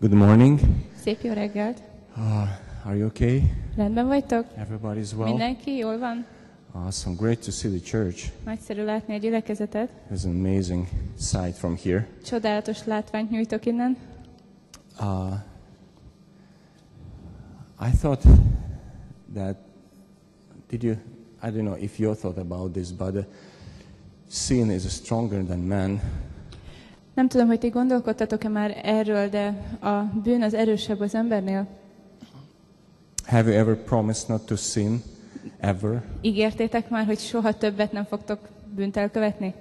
Good morning. Szép jó reggelt! Are you okay? Rendben vagytok? Everybody's well? Mindenki jól van? Awesome. Great to see the church. Nagyszerű látni a gyülekezetet. It's an amazing sight from here. Csodálatos látványt nyújtok innen. I thought that, I don't know if you thought about this, but sin is stronger than man. Nem tudom, hogy ti gondolkodtatok-e már erről, de a bűn az erősebb az embernél. Have you ever promised not to sin? Ever? Ígértétek már, hogy soha többet nem fogtok bűnt elkövetni?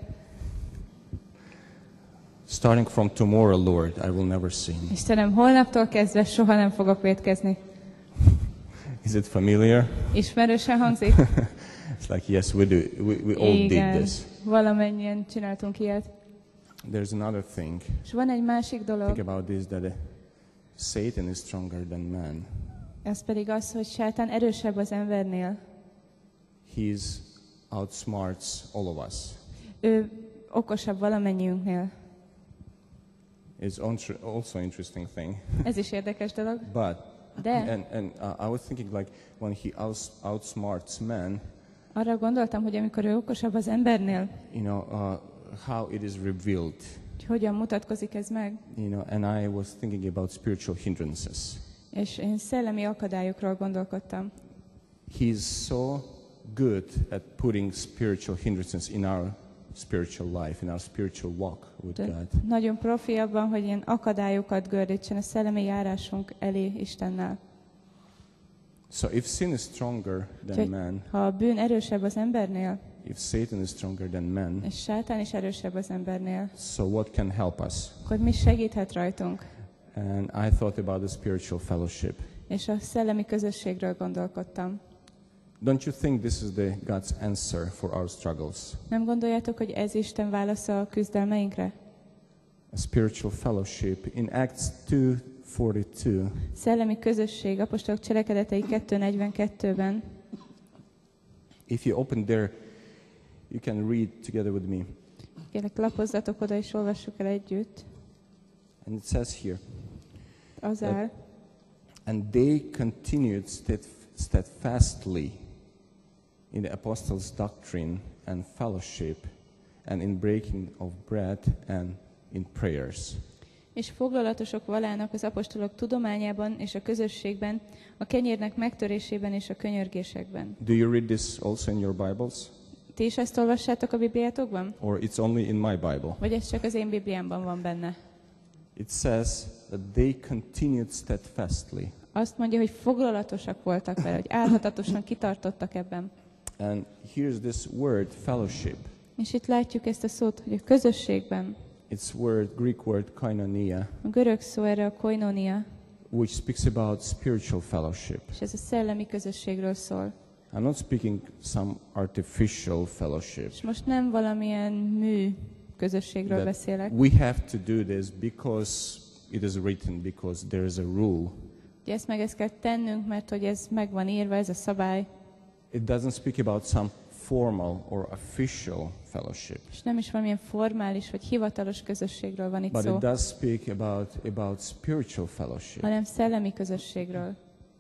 Starting from tomorrow, Lord, I will never sin. Istenem, holnaptól kezdve soha nem fogok vétkezni. Is it familiar? Ismerősen hangzik? It's like, yes, we do. We all Igen, did this. valamennyien csináltunk ilyet. There's another thing. És van egy másik Think dolog, about this, that Satan is stronger than man. ez pedig az, hogy sátán erősebb az embernél. He outsmarts all of us. Ő okosabb valamennyiünknél. It's also interesting thing. Ez is érdekes dolog. But De I was thinking, like, when he outsmarts man, arra gondoltam, hogy amikor ő okosabb az embernél, how it is revealed. hogy hogyan mutatkozik ez meg. And I was thinking about spiritual hindrances. És én szellemi akadályokról gondolkodtam. He's so good at putting spiritual hindrances in our spiritual life, in our spiritual walk with God. Nagyon profi abban, hogy ilyen akadályokat gördítsen a szellemi járásunk elé Istennel. So if sin is stronger than man, ha a bűn erősebb az embernél, if Satan is stronger than man, és sátán is erősebb az embernél, so what can help us? akkor mi segíthet rajtunk? And I thought about the spiritual fellowship. És a szellemi közösségről gondolkodtam. Don't you think this is God's answer for our struggles? Nem gondoljátok, hogy ez Isten válasza a küzdelmeinkre? A spiritual fellowship in Acts 2:42. Szellemi közösség, apostolok cselekedetei 2:42-ben. If you open there, you can read together with me. Kérlek, lapozzatok oda és olvassuk el együtt. And it says here, Az áll. and they continued steadfastly in the apostles' doctrine and fellowship, and in breaking of bread and in prayers. És foglalatosok valának az apostolok tudományában és a közösségben, a kenyérnek megtörésében és a könyörgésekben. Do you read this also in your Bibles? Ti is ezt olvassátok a Bibliátokban? Or it's only in my Bible? Vagy ez csak az én Bibliámban van benne? It says that they continued steadfastly. Azt mondja, hogy foglalatosak voltak vele, hogy álhatatosan kitartottak ebben. And here's this word, fellowship. És itt látjuk ezt a szót, hogy a közösségben. It's Greek word koinonia, A görög szó erre a koinonia, which speaks about spiritual fellowship. és ez a szellemi közösségről szól. I'm not speaking some artificial fellowship. És most nem valamilyen mű közösségről beszélek. We have to do this because it is written, because there is a rule. Ugye ezt kell tennünk, mert hogy ez meg van írva, ez a szabály. It doesn't speak about some formal or official fellowship. És nem is valamilyen formális vagy hivatalos közösségről van itt But szó, it does speak about spiritual fellowship. hanem szellemi közösségről.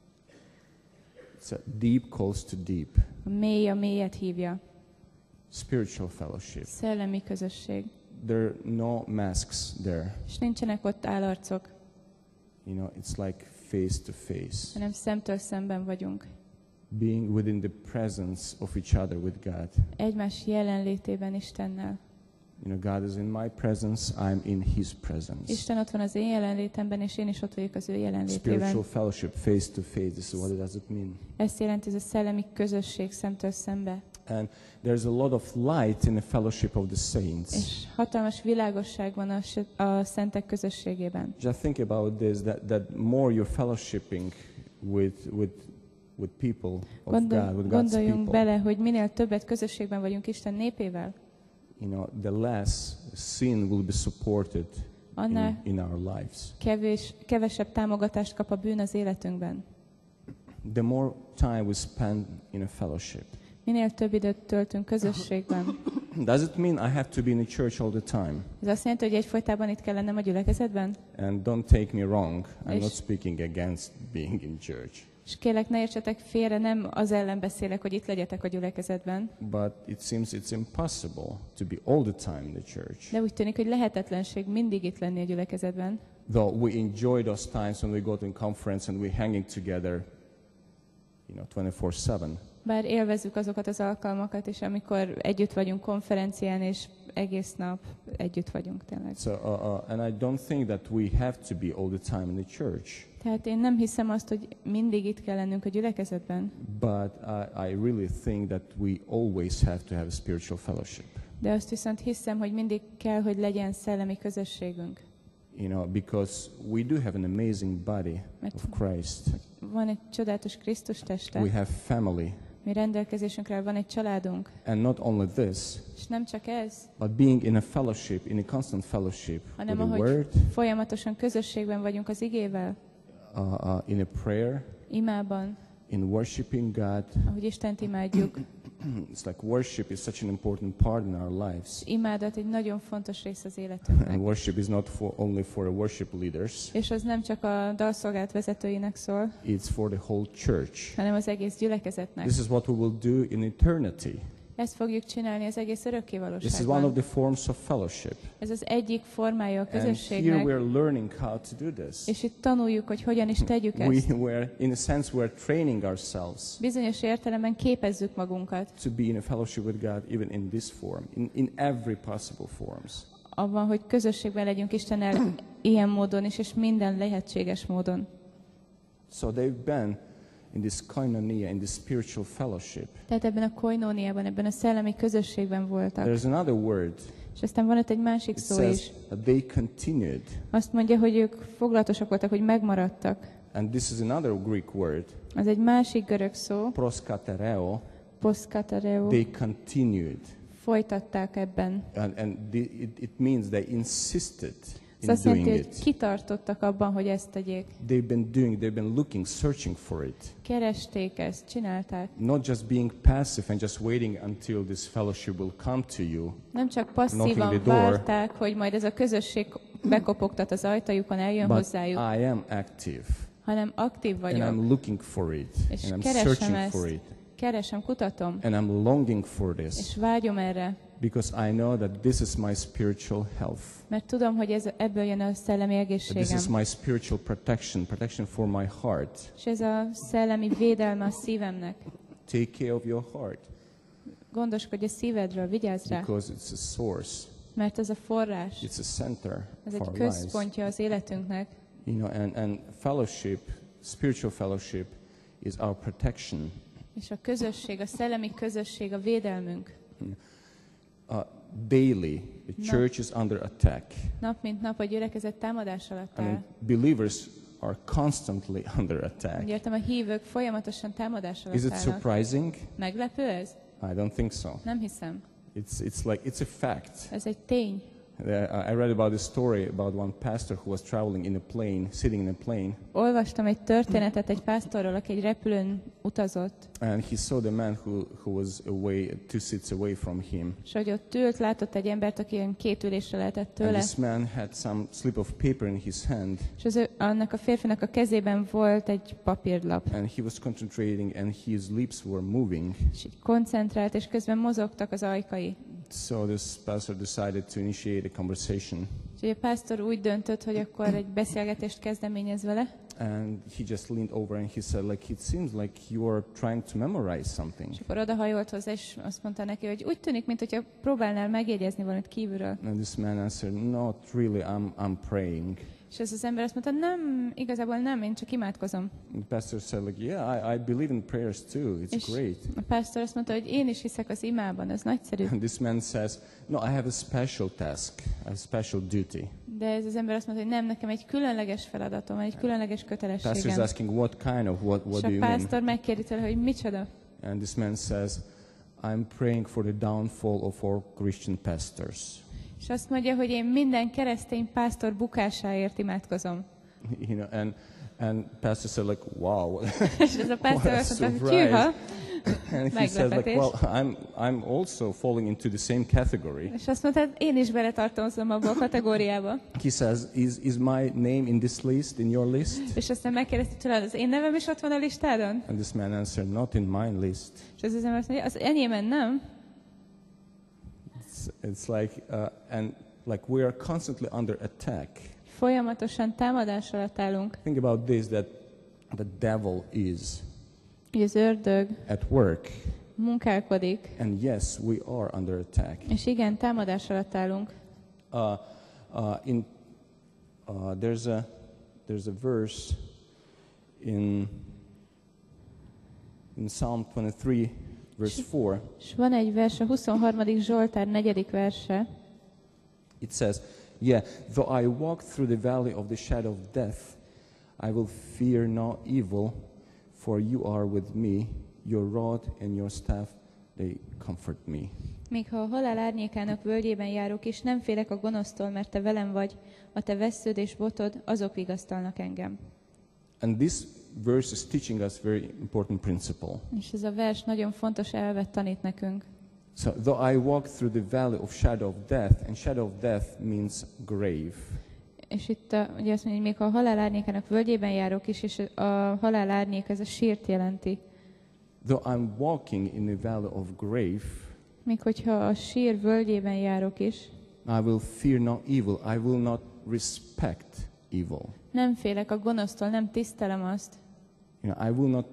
It's a deep calls to deep. A mély a mélyet hívja. Spiritual fellowship. Szellemi közösség. There are no masks there. És nincsenek ott állarcok, It's like face to face. hanem szemtől szemben vagyunk. Being within the presence of each other with God. Egymás jelenlétében Istennel. God is in my presence, I'm in His presence. Isten ott van az én jelenlétemben, és én is ott vagyok az ő jelenlétében. Spiritual fellowship, face to face, this is what does it mean. Ezt jelenti ez a szellemi közösség szemtől szembe. And there's a lot of light in the fellowship of the saints. És hatalmas világosság van a szentek közösségében. Just think about this, that more you're fellowshipping with people of God, with God's Gondoljunk people. bele, hogy minél többet közösségben vagyunk Isten népével, The less sin will be supported annál in our lives. kevesebb támogatást kap a bűn az életünkben. The more time we spend in a fellowship, Minél több időt töltünk közösségben, Does it mean I have to be in the church all the time? Ez azt jelenti, hogy egyfolytában itt kell lennem a gyülekezetben? And don't take me wrong, I'm És- not speaking against being in church. És kérlek, ne értsetek félre, nem az ellen beszélek, hogy itt legyetek a gyülekezetben. But it seems it's impossible to be all the time in the church. De úgy tűnik, hogy lehetetlenség mindig itt lenni a gyülekezetben. Though we enjoy those times when we go to a conference and we're hanging together, 24/7. Bár élvezzük azokat az alkalmakat, és amikor együtt vagyunk konferencián, és egész nap együtt vagyunk tényleg. So, and I don't think that we have to be all the time in the church. Tehát én nem hiszem azt, hogy mindig itt kell lennünk a gyülekezetben, But I really think that we always have to have a spiritual fellowship. de azt viszont hiszem, hogy mindig kell, hogy legyen szellemi közösségünk. Because we do have an amazing body of Christ. Van egy csodálatos Krisztus teste, We have family. mi rendelkezésünkre van egy családunk, And not only this, és nem csak ez, but being in a fellowship, in a constant fellowship with hanem the ahogy Word, folyamatosan közösségben vagyunk az igével, in a prayer, imában, in worshiping God. ahogy Istent imádjuk. It's like worship is such an important part in our lives. Imádat egy nagyon fontos rész az And életünknek. worship is not only for the worship leaders, És az nem csak a dalszolgált vezetőinek szól, it's for the whole church. hanem az egész gyülekezetnek. This is what we will do in eternity. Ezt fogjuk csinálni az egész This is one of örökkévalóságban. the forms of fellowship. Ez az egyik formája a And here közösségnek, we're learning how to do this. és itt tanuljuk, hogy hogyan is tegyük ezt. In a sense, we're training ourselves Bizonyos értelemben képezzük magunkat to be in a fellowship with God, even in this form, in every possible forms. abban, hogy közösségben legyünk Istennel ilyen módon is, és minden lehetséges módon. So they've been in this koinonia, in this spiritual fellowship. Tehát ebben a koinóniában, ebben a szellemi közösségben voltak. There's another word. És aztán van ott egy másik It szó says is. that they continued. Azt mondja, hogy ők foglalatosak voltak, hogy megmaradtak. And this is another Greek word, Az egy másik görög szó, proskatereo. poszkatareo. They continued. Folytatták ebben. And it means they insisted Ez in azt jelenti, doing hogy it. kitartottak abban, hogy ezt tegyék. They've been looking, searching for it. Keresték ezt, csinálták. Not just being passive and just waiting until this fellowship will come to you. Nem csak Knocking passzívan the door. várták, hogy majd ez a közösség bekopogtat az ajtajukon, eljön But hozzájuk, I am active hanem aktív and vagyok, I'm looking for it és and I'm keresem searching for ezt, it keresem, kutatom, and I'm longing for this és vágyom erre, because I know that this is my spiritual health. mert tudom, hogy ebből jön a szellemi That this is egészségem, my spiritual protection for my heart. és ez a szellemi védelme a szívemnek. Take care of your heart Gondoskodj a szívedről, vigyázz rá, because it's a source, mert ez a forrás, it's a center ez of egy our lives. központja az életünknek, And fellowship, spiritual fellowship is our protection. és a közösség, a szellemi közösség a védelmünk. Daily, the church is under attack. Nap mint nap a gyülekezet támadás alatt I mean, áll. believers are constantly under attack. Úgy értem, a hívők folyamatosan támadás Is alatt it állnak. surprising? Meglepő ez? I don't think so. Nem hiszem. It's a fact. Ez egy tény. I read about this story about one pastor who was traveling in a plane, sitting in a plane, Olvastam egy történetet egy pásztorról, aki egy repülőn utazott, and he saw the man who was away, 2 seats away from him. és hogy ott ült, látott egy embert, aki ilyen 2 ülésre lehetett And tőle, this man had some slip of paper in his hand, és annak a férfinak a kezében volt egy papírlap, and he was concentrating, and his lips were moving. és így koncentrált, és közben mozogtak az ajkai. So this pastor decided to initiate a conversation, És ugye a pásztor úgy döntött, hogy akkor egy beszélgetést kezdeményez vele, and he just leaned over and he said, like, it seems like you are trying to memorize something. és akkor odahajolt hozzá, és azt mondta neki, hogy úgy tűnik, mintha próbálnál megjegyezni valamit kívülről. And this man answered, not really, I'm praying. És ez az ember azt mondta, nem, igazából nem, én csak imádkozom. And the pastor said, like, yeah, I believe in prayers too. It's És great. a pásztor azt mondta, hogy én is hiszek az imában, ez nagyszerű. And this man says, no, I have a special task, a special duty. De ez az ember azt mondta, hogy nem, nekem egy különleges feladatom van, egy különleges Pastor is kötelességem. asking, what kind of, what És do a you mean? pásztor megkérdezi tőle, hogy micsoda. And this man says, I'm praying for the downfall of our Christian pastors. És azt mondja, hogy én minden keresztény pásztor bukásáért imádkozom. And pastor said, like, wow. És ez a pásztor What a azt mondta, hogy surprise. hűha, And he says like, Meglepetés. well, I'm also falling into the same category. És azt mondta, én is beletartozom abba a kategóriába. He says, is my name in this list, in your list? És aztán megkérdezte tőle, az én nevem is ott van a listádon? And this man answered, not in my list. És az ember azt mondja, az enyémen nem? It's like, and like we are constantly under attack. Folyamatosan támadás alatt állunk. Think about this, that the devil is Hogy az ördög at work. munkálkodik. And yes, we are under attack. És igen, támadás alatt állunk. There's a verse in Psalm 23, verse 4. És van egy vers, a 23. Zsoltár 4. verse. It says, yeah, though I walk through the valley of the shadow of death, I will fear no evil, for you are with me, your rod and your staff, they comfort me. Még ha a halál árnyékának völgyében járok is, nem félek a gonosztól, mert te velem vagy, a te vessződ és botod, azok vigasztalnak engem. And this verse is teaching us very important principle. És ez a vers nagyon fontos elvet tanít nekünk. So, though I walk through the valley of shadow of death, and shadow of death means grave. És itt ugye azt mondja, hogy még ha a halál árnyékának völgyében járok is, és a halál árnyék ez a sírt jelenti. Though I'm walking in the valley of grave, Még hogyha a sír völgyében járok is, I will fear no evil. I will not respect evil. nem félek a gonosztól, nem tisztelem azt. I will not,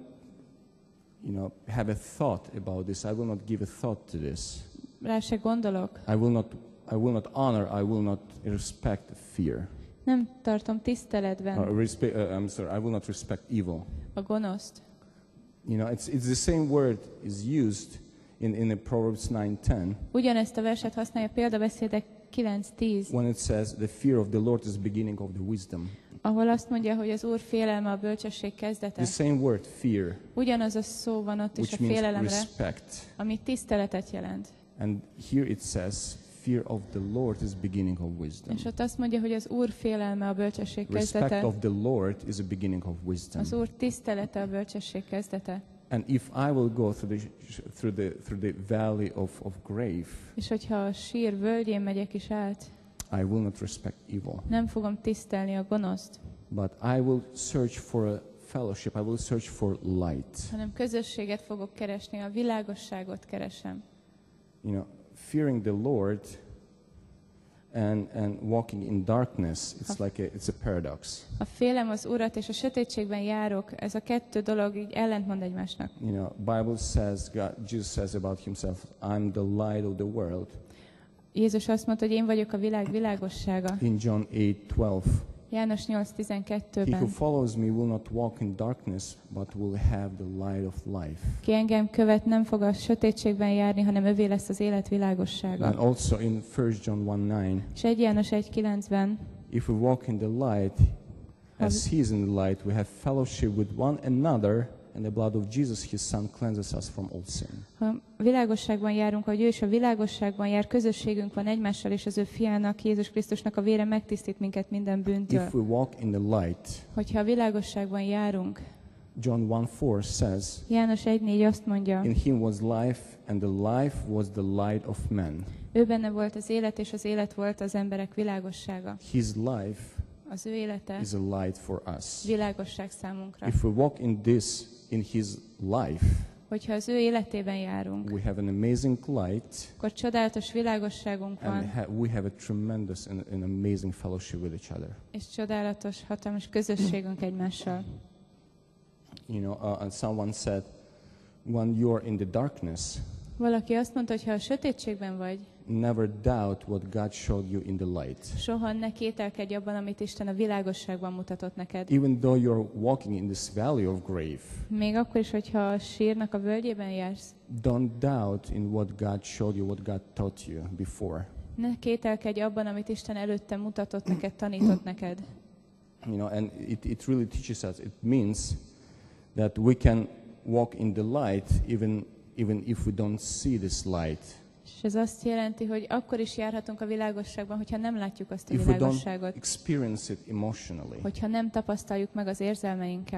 have a thought about this. I will not give a thought to this. Rá se gondolok. I will not honor. I will not respect fear. Nem tartom tiszteletben I will not respect evil. a gonoszt. It's the same word is used in the Proverbs 9:10 Ugyanezt a verset használja példabeszédek 9:10, when it says the fear of the Lord is the beginning of the wisdom. ahol azt mondja, hogy az Úr félelme a bölcsesség kezdete. The same word fear, Ugyanaz a szó van ott is a which means félelemre, respect. ami tiszteletet jelent. And here it says fear of the Lord is beginning of wisdom. És ott azt mondja, hogy az Úr félelme a bölcsesség Respect kezdete. of the Lord is the beginning of wisdom. Az Úr tisztelete a bölcsesség kezdete. And if I will go through the valley of grave, És hogyha a sír völgyén megyek is át, I will not respect evil. nem fogom tisztelni a gonoszt, But I will search for a fellowship. I will search for light. hanem közösséget fogok keresni, a világosságot keresem. Fearing the Lord and walking in darkness, it's a paradox. A félem az Urat és a sötétségben járok, ez a kettő dolog így ellentmond egymásnak. Bible says, Jesus says about himself, I'm the light of the world. Jézus azt mondta, hogy én vagyok a világ világossága. In John 8:12, János he who 8:12-ben. follows me will not walk in darkness, but will have the light of life. Ki engem követ, nem fog a sötétségben járni, hanem övé lesz az élet világossága. And also in 1 John 1:9, És 1 János 1:9-ben, if we walk in the light, as he is in the light, we have fellowship with one another, and the blood of Jesus, his son, cleanses us from all sin. ha világosságban járunk, ahogy ő is a világosságban jár, közösségünk van egymással, és az ő fiának, Jézus Krisztusnak a vére megtisztít minket minden bűntől. If we walk in the light, Hogyha a világosságban járunk, John 1:4 says, János 1:4 azt mondja, in him was life, and the life was the light of men. ő benne volt az élet, és az élet volt az emberek világossága. His life Az ő élete is a light for us. világosság számunkra. If we walk in his life, Hogyha az ő életében járunk, we have an amazing light, akkor csodálatos világosságunk and van, we have a tremendous and amazing fellowship with each other. és csodálatos, hatalmas közösségünk egymással. And someone said, when you're in the darkness, Valaki azt mondta, hogy ha a sötétségben vagy, never doubt what God showed you in the light. soha ne kételkedj abban, amit Isten a világosságban mutatott neked. Even though you're walking in this valley of grave, Még akkor is, hogyha a sírnak a völgyében jársz, don't doubt in what God showed you, what God taught you before. ne kételkedj abban, amit Isten előtte mutatott neked, tanított neked. And it really teaches us. It means that we can walk in the light even if we don't see this light. És ez azt jelenti, hogy akkor is járhatunk a világosságban, hogyha nem látjuk azt a If we don't világosságot, experience it emotionally. hogyha nem tapasztaljuk meg az érzelmeinkkel.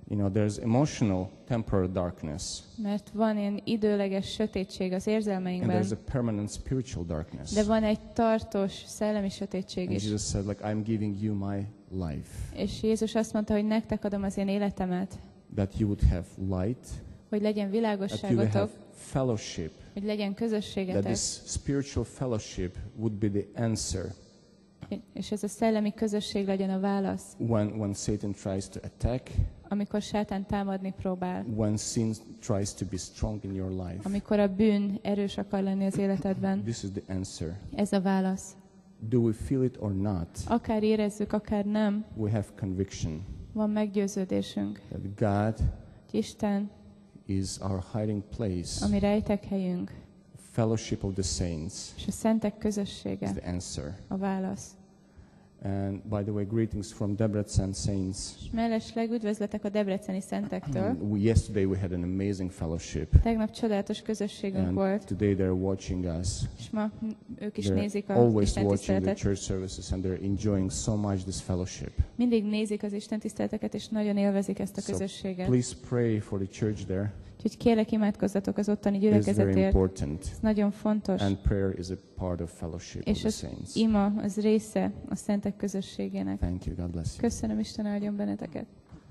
You know, there's emotional temporal darkness, Mert van ilyen időleges sötétség az and érzelmeinkben, there's a permanent spiritual darkness. de van egy tartós szellemi sötétség And is. Jesus said, like, I'm giving you my life, És Jézus azt mondta, hogy nektek adom az én életemet, that you would have light, hogy legyen that you would have világosságotok, fellowship, hogy legyen that közösségetek, this spiritual fellowship would be the answer és ez a szellemi közösség legyen a válasz, when Satan tries to attack, amikor sátán támadni próbál, when sin tries to be strong in your life. amikor a bűn erős akar lenni az életedben. This is the answer. Ez a válasz. Do we feel it or not? Akár érezzük, akár nem, We have conviction van meggyőződésünk, that God hogy Isten, is our hiding place. ami rejtekhelyünk, Fellowship of the saints és a szentek is közössége the answer. a válasz. And by the way, greetings from Debrecen saints. És mellesleg üdvözletek a debreceni szentektől. Yesterday we had an amazing fellowship, Tegnap csodálatos közösségünk and volt, today they're watching us. és ma ők is They're nézik az always Isten watching the tiszteletet. church services, and they're enjoying so much this fellowship. Mindig nézik az Isten tiszteleteket, és nagyon élvezik ezt a So közösséget. please pray for the church there. Úgyhogy kérlek, imádkozzatok az ottani It's very gyülekezetért. important. Ez nagyon fontos. And prayer is a part of fellowship of És the az saints. ima, az része a szentek közösségének. Thank you. God bless you. Köszönöm, Isten áldjon benneteket.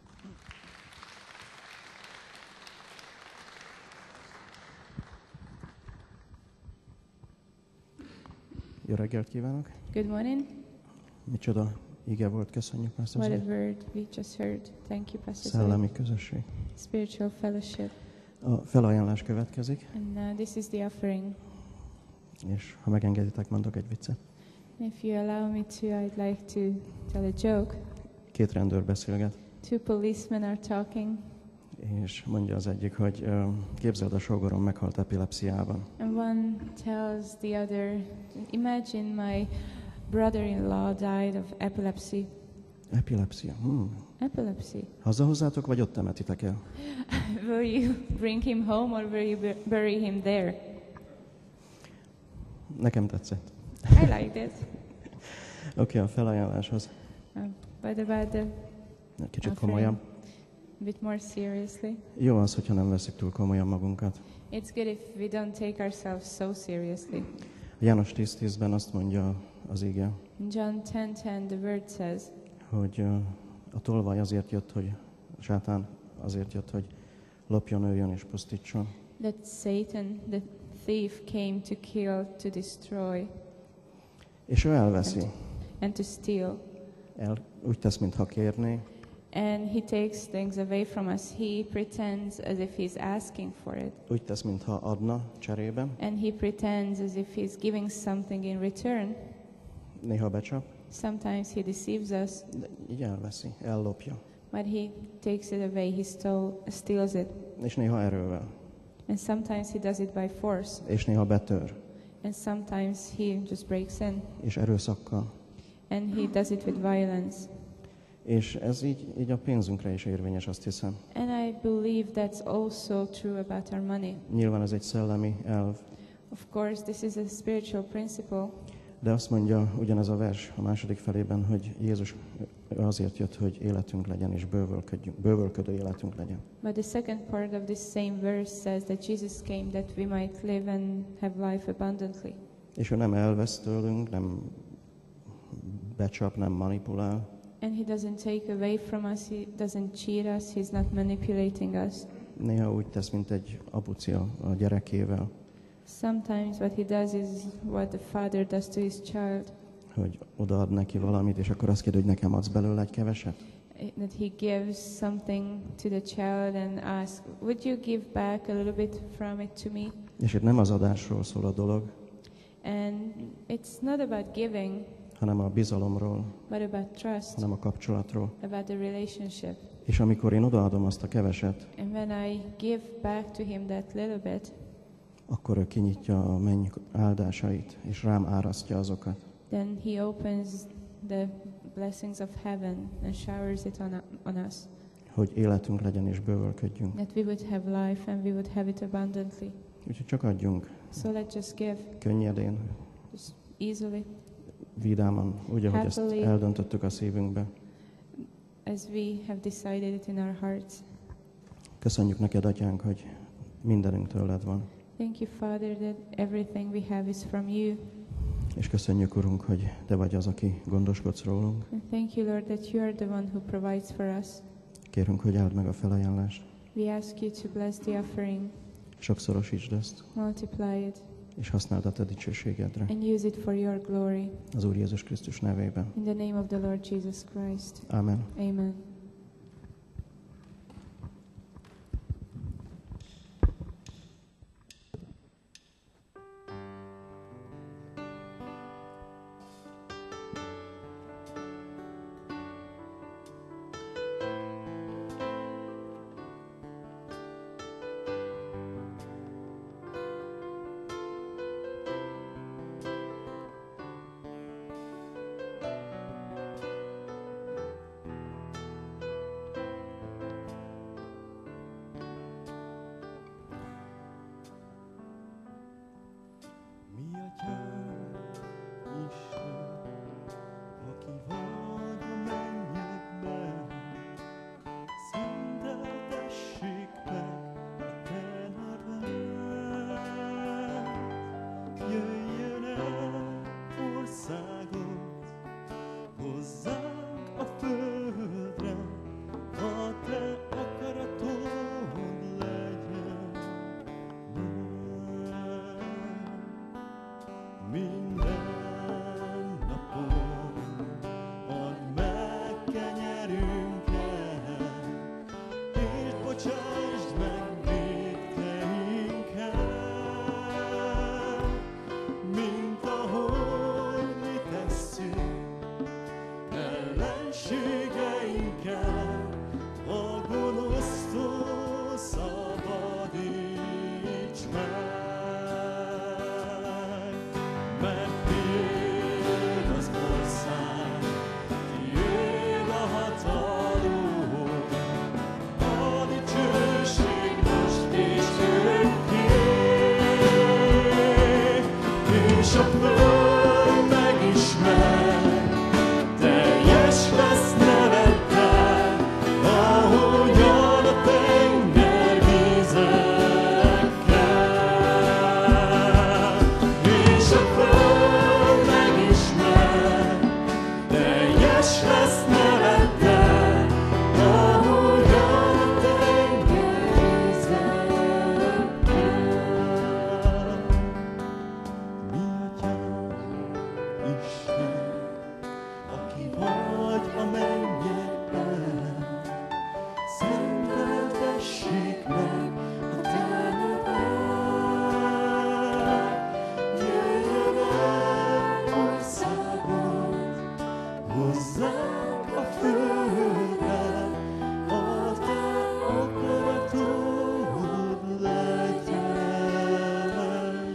Jó reggelt kívánok! Good morning. Micsoda ige volt, köszönjük, Pastor What a Zoli. word we just heard. Thank you, Pastor Zoli. Szellemi közösség. Spiritual fellowship. A felajánlás következik, And this is the offering. és ha megengeditek, mondok egy viccet. If you allow me to, I'd like to tell a joke. Két rendőr beszélget, Two policemen are talking, és mondja az egyik, hogy képzeld, a sógorom meghalt epilepsziában. and one tells the other, imagine my brother-in-law died of epilepsy. Epilepszia. Epilepsy. Hazahozzátok, vagy ott temetitek el? Will you bring him home or will you bury him there? Nekem tetszett. I liked it. Oké, a felajánláshoz. But about the Kicsit offering, komolyabb. a bit more seriously. Jó az, hogyha nem veszik túl komolyan magunkat. It's good if we don't take ourselves so seriously. János 10:10-ben azt mondja az ige, In John 10:10, the word says hogy a tolvaj azért jött, hogy a sátán azért jött, hogy lopjon, öljön és pusztítson. that Satan, the thief, came to kill, to destroy, És ő elveszi. and to steal. Úgy tesz, mintha kérné, And he takes things away from us. He pretends as if he's asking for it. úgy tesz, mintha adna cserébe, And he pretends as if he's giving something in return. néha becsap, Sometimes he deceives us, de így elveszi, ellopja. but he takes it away, he steals it. És néha erővel, And sometimes he does it by force. és néha betör, And sometimes he just breaks in. és erőszakkal. And he does it with violence. És ez így a pénzünkre is érvényes, azt hiszem. And I believe that's also true about our money. Nyilván ez egy szellemi elv, Of course, this is a spiritual principle. de azt mondja ugyanez a vers a második felében, hogy Jézus azért jött, hogy életünk legyen, és bővölködő életünk legyen. But the second part of this same verse says that Jesus came that we might live and have life abundantly. És ő nem elvesz tőlünk, nem becsap, nem manipulál, And he doesn't take away from us, he doesn't cheat us, he's not manipulating us. néha úgy tesz, mint egy apuci a gyerekével, Sometimes what he does is what the father does to his child, hogy odaad neki valamit, és akkor azt kérdi, hogy nekem adsz belőle egy keveset. that he gives something to the child and asks, would you give back a little bit from it to me? És itt nem az adásról szól a dolog, And it's not about giving, hanem a bizalomról, but about trust, hanem a kapcsolatról. about the relationship. És amikor én odaadom azt a keveset, And when I give back to him that little bit, akkor ő kinyitja a menny áldásait, és rám árasztja azokat. then he opens the blessings of heaven and showers it on us, Hogy életünk legyen és bővölködjünk. that we would have life and we would have it abundantly. Úgyhogy csak adjunk, So let's just give, könnyedén, just easily, vidáman, úgy, ahogy ezt Happily. eldöntöttük a szívünkbe. as we have decided it in our hearts. Köszönjük neked, Atyánk, hogy mindenünk tőled van. Thank you, Father, that everything we have is from you. És köszönjük, Urunk, hogy te vagy az, aki gondoskodsz rólunk. And thank you, Lord, that you are the one who provides for us. Kérünk, hogy áld meg a felajánlást. We ask you to bless the offering, Sokszorosítsd ezt, multiply it, és használd a te dicsőségedre. and use it for your glory. Az Úr Jézus Krisztus nevében. In the name of the Lord Jesus Christ. Amen. Amen. Mi atyánk, Isten, aki vagy a mennyekben, szenteltessék meg a te neved. Jöjjön el országod, hozzánk a földre, a te akaratod legyen meg. Minden napon add meg kenyerünket, és bocsásd meg vétkeinket, mint ahogy mi tesszük ellenségeinkkel, a gonosztól szabadíts meg. Mert tiéd az ország, tiéd a hatalom, a dicsőség most és örökké, és a föld megismer, teljes lesz neveddel, ahogyan a tenger vízekkel. És a föld megismer, teljes lesz neveddel, ahogyan a tenger vízekkel. Mi atyánk, Isten, aki vagy a mennyekben, szenteltessék meg a te neved. Jöjjön el országod, hozzánk a földre, a te akaratod legyen.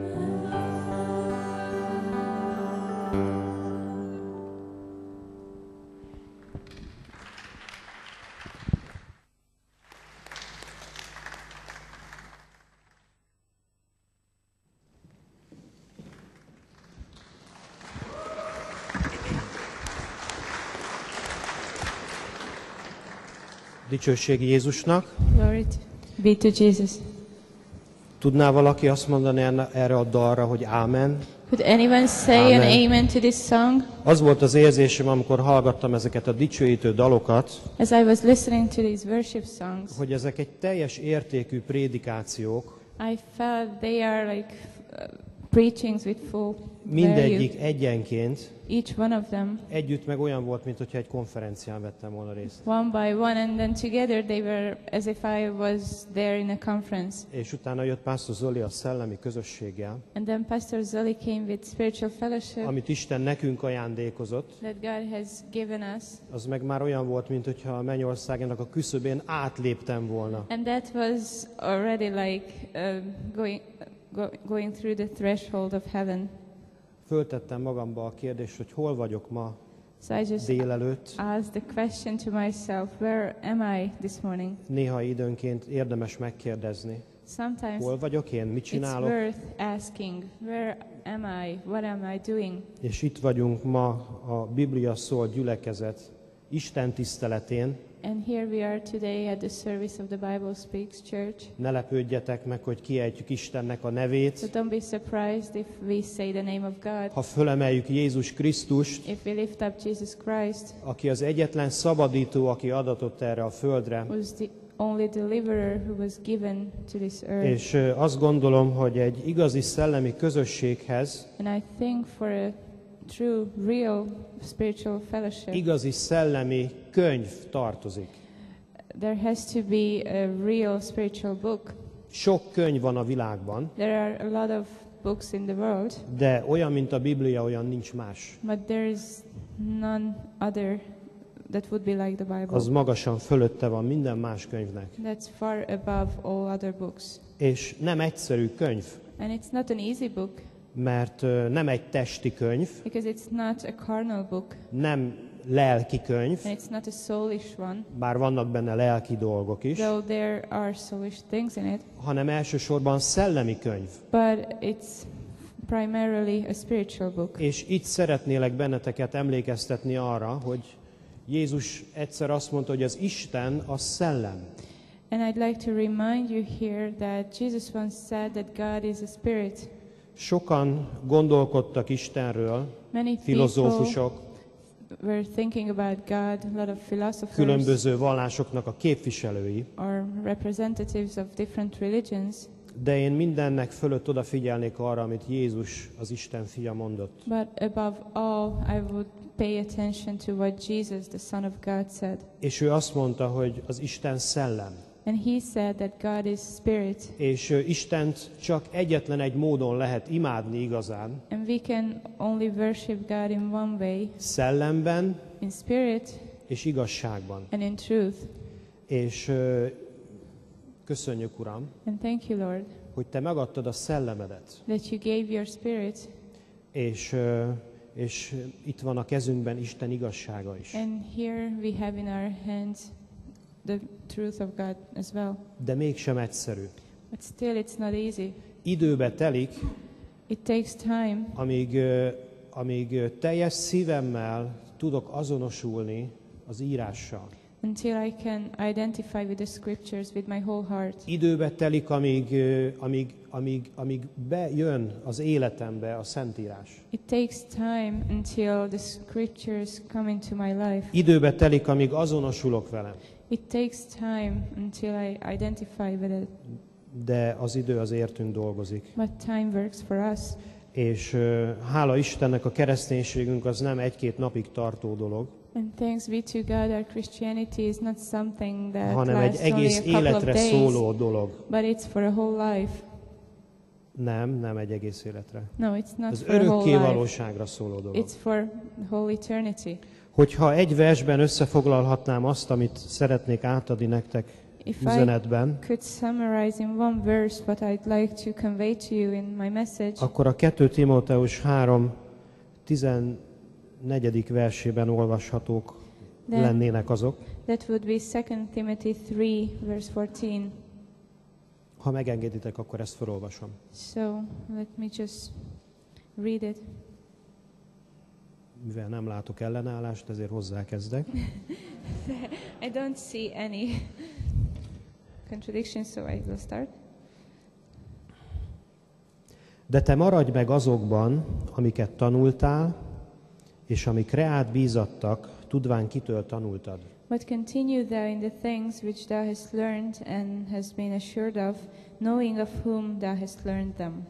Dicsőség Jézusnak. Glory be to Jesus. Tudná valaki azt mondani erre a dalra, hogy ámen? Could anyone say an Amen. amen to this song? Az volt az érzésem, amikor hallgattam ezeket a dicsőítő dalokat, As I was listening to these worship songs, hogy ezek egy teljes értékű prédikációk, I felt they are like preachings with full value. mindegyik egyenként, Each one of them, együtt meg olyan volt, mint hogyha egy konferencián vettem volna részt. one by one, and then together they were as if I was there in a conference. És utána jött Pásztor Zoli a szellemi közösséggel, And then Pastor Zoli came with spiritual fellowship amit Isten nekünk ajándékozott, that God has given us. az meg már olyan volt, mint hogyha a mennyországának a küszöbén átléptem volna. And that was already like going through the threshold of heaven. Föltettem magamba a kérdést, hogy hol vagyok ma So I just délelőtt. asked the question to myself, where am I this morning? Néha időnként érdemes megkérdezni, Sometimes hol vagyok én, mit it's csinálok, worth asking, where am I? What am I doing? és itt vagyunk ma a Biblia szól gyülekezet Isten tiszteletén And here we are today at the service of the Bible Speaks Church. ne lepődjetek meg, hogy kiejtjük Istennek a So nevét. don't be surprised if we say the name of God. Ha fölemeljük Jézus Krisztust, If we lift up Jesus Christ, aki az egyetlen szabadító, aki adatott erre a földre. who's the only deliverer who was given to this earth. És azt gondolom, hogy egy igazi szellemi közösséghez, And I think for a true, real spiritual fellowship, igazi szellemi könyv tartozik. there has to be a real spiritual book. Sok könyv van a világban, There are a lot of books in the world, de olyan, mint a Biblia, olyan nincs más. but there is none other that would be like the Bible. Az magasan fölötte van minden más könyvnek. That's far above all other books. És nem egyszerű könyv, And it's not an easy book, mert nem egy testi könyv, because it's not a carnal book, nem lelki könyv, and it's not a soulish one, bár vannak benne lelki dolgok is, though there are soulish things in it, hanem elsősorban szellemi könyv. but it's primarily a spiritual book. És itt szeretnélek benneteket emlékeztetni arra, hogy Jézus egyszer azt mondta, hogy az Isten a szellem. And I'd like to remind you here that Jesus once said that God is a spirit. Sokan gondolkodtak Istenről, Many people filozófusok, were thinking about God, a lot of philosophers különböző vallásoknak a képviselői, or representatives of different religions, de én mindennek fölött odafigyelnék arra, amit Jézus, az Isten fia mondott. but above all, I would pay attention to what Jesus, the Son of God, said. És ő azt mondta, hogy az Isten szellem. And he said that God is spirit, És Istent csak egyetlen egy módon lehet imádni igazán, and we can only worship God in one way, szellemben in spirit és igazságban. and in truth. És köszönjük, Uram, And thank you, Lord, hogy Te megadtad a szellemedet, that you gave your spirit, és itt van a kezünkben Isten igazsága is. and here we have in our hands the truth of God as well. De mégsem egyszerű. But still, it's not easy. Időbe telik, It takes time amíg teljes szívemmel tudok azonosulni az írással. until I can identify with the scriptures with my whole heart. Időbe telik, amíg bejön az életembe a Szentírás. It takes time until the scriptures come into my life. Időbe telik, amíg azonosulok velem. It takes time until I identify with it. De az idő az értünk dolgozik. But time works for us. És hála Istennek, a kereszténységünk az nem egy-két napig tartó dolog, And thanks be to God, our Christianity is not something that hanem egy lasts only a egész couple of életre days, szóló dolog. but it's for a whole life. Nem egy egész életre. No, it's not Az for a whole örökké life. valóságra szóló dolog. It's for whole eternity. Hogyha egy versben összefoglalhatnám azt, amit szeretnék átadni nektek If I üzenetben, could summarize in one verse what I'd like to convey to you in my message, akkor a 2 Timóteus 3, 14. versében olvashatók Then- lennének azok. that would be 2 Timothy 3, verse 14. Ha megengeditek, akkor ezt felolvasom. So let me just read it. Mivel nem látok ellenállást, ezért hozzákezdek. I don't see any contradiction, so I will start. De te maradj meg azokban, amiket tanultál, és amik reád bízattak, tudván kitől tanultad. But continue thou in the things which thou hast learned and hast been assured of, knowing of whom thou hast learned them.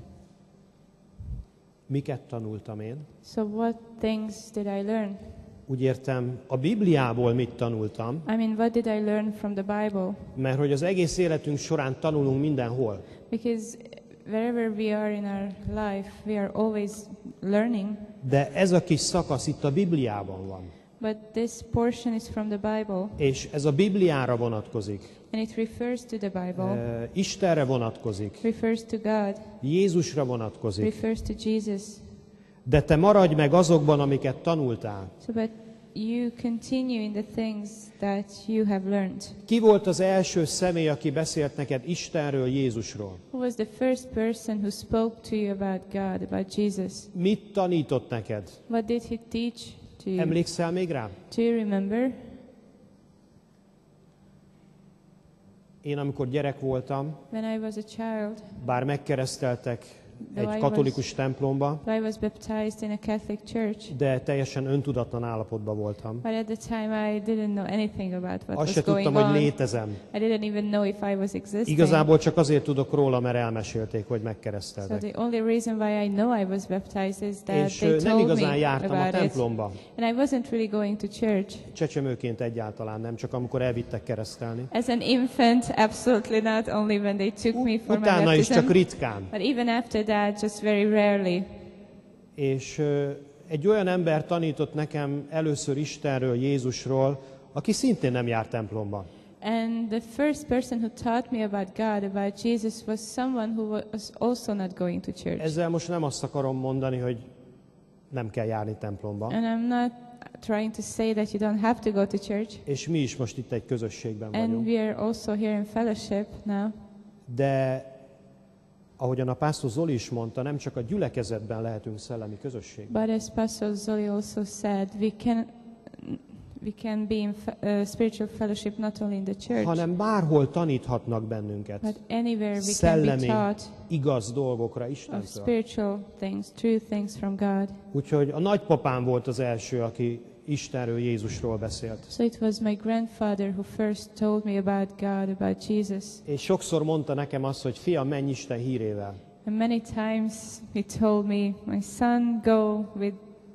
Miket tanultam én? So what things did I learn? Úgy értem, a Bibliából mit tanultam, I mean, what did I learn from the Bible? mert hogy az egész életünk során tanulunk mindenhol. Because wherever we are in our life, we are always learning. De ez a kis szakasz itt a Bibliában van. But this portion is from the Bible, És ez a Bibliára vonatkozik. and it refers to the Bible, Istenre vonatkozik. refers to God, Jézusra vonatkozik. refers to Jesus. De te maradj meg azokban, amiket tanultál. So, but you continue in the things that you have learned. Ki volt az első személy, aki beszélt neked Istenről, Jézusról? Who was the first person who spoke to you about God, about Jesus? Mit tanított neked? What did he teach to you? Emlékszel még rá? Do you remember? Én amikor gyerek voltam, When I was a child, bár megkereszteltek Though egy I katolikus templomba, I was baptized in a Catholic church, de teljesen öntudatlan állapotban voltam. but at the time I didn't know anything about what Azt was se going tudtam, hogy on. létezem. I didn't even know if I was existing. Igazából csak azért tudok róla, mert elmesélték, hogy So megkereszteltek. the only reason why I know I was baptized is that És they nem told igazán me jártam a about it. templomba. And I wasn't really going to church. Csecsemőként egyáltalán nem, csak amikor elvittek keresztelni. As an infant, absolutely not, only when they took me for my Utána is baptism. csak ritkán. But even after that, just very rarely. És egy olyan ember tanított nekem először Istenről, Jézusról, aki szintén nem járt templomba. And the first person who taught me about God, about Jesus, was someone who was also not going to church. Ezzel most nem azt akarom mondani, hogy nem kell járni templomba. And I'm not trying to say that you don't have to go to church. És mi is most itt egy közösségben And vagyunk. we are also here in fellowship now. De ahogyan a pásztor Zoli is mondta, nem csak a gyülekezetben lehetünk szellemi közösségben, But as Pastor Zoli also said, we can be in spiritual fellowship not only in the church, hanem bárhol taníthatnak bennünket but anywhere we can be szellemi, taught igaz dolgokra of Istentől. spiritual things, true things from God. Úgyhogy a nagypapám volt az első, aki Istenről, Jézusról beszélt. So it was my grandfather who first told me about God, about Jesus. És sokszor mondta nekem azt, hogy fiam, menj Isten hírével. And many times he told me, my son, go with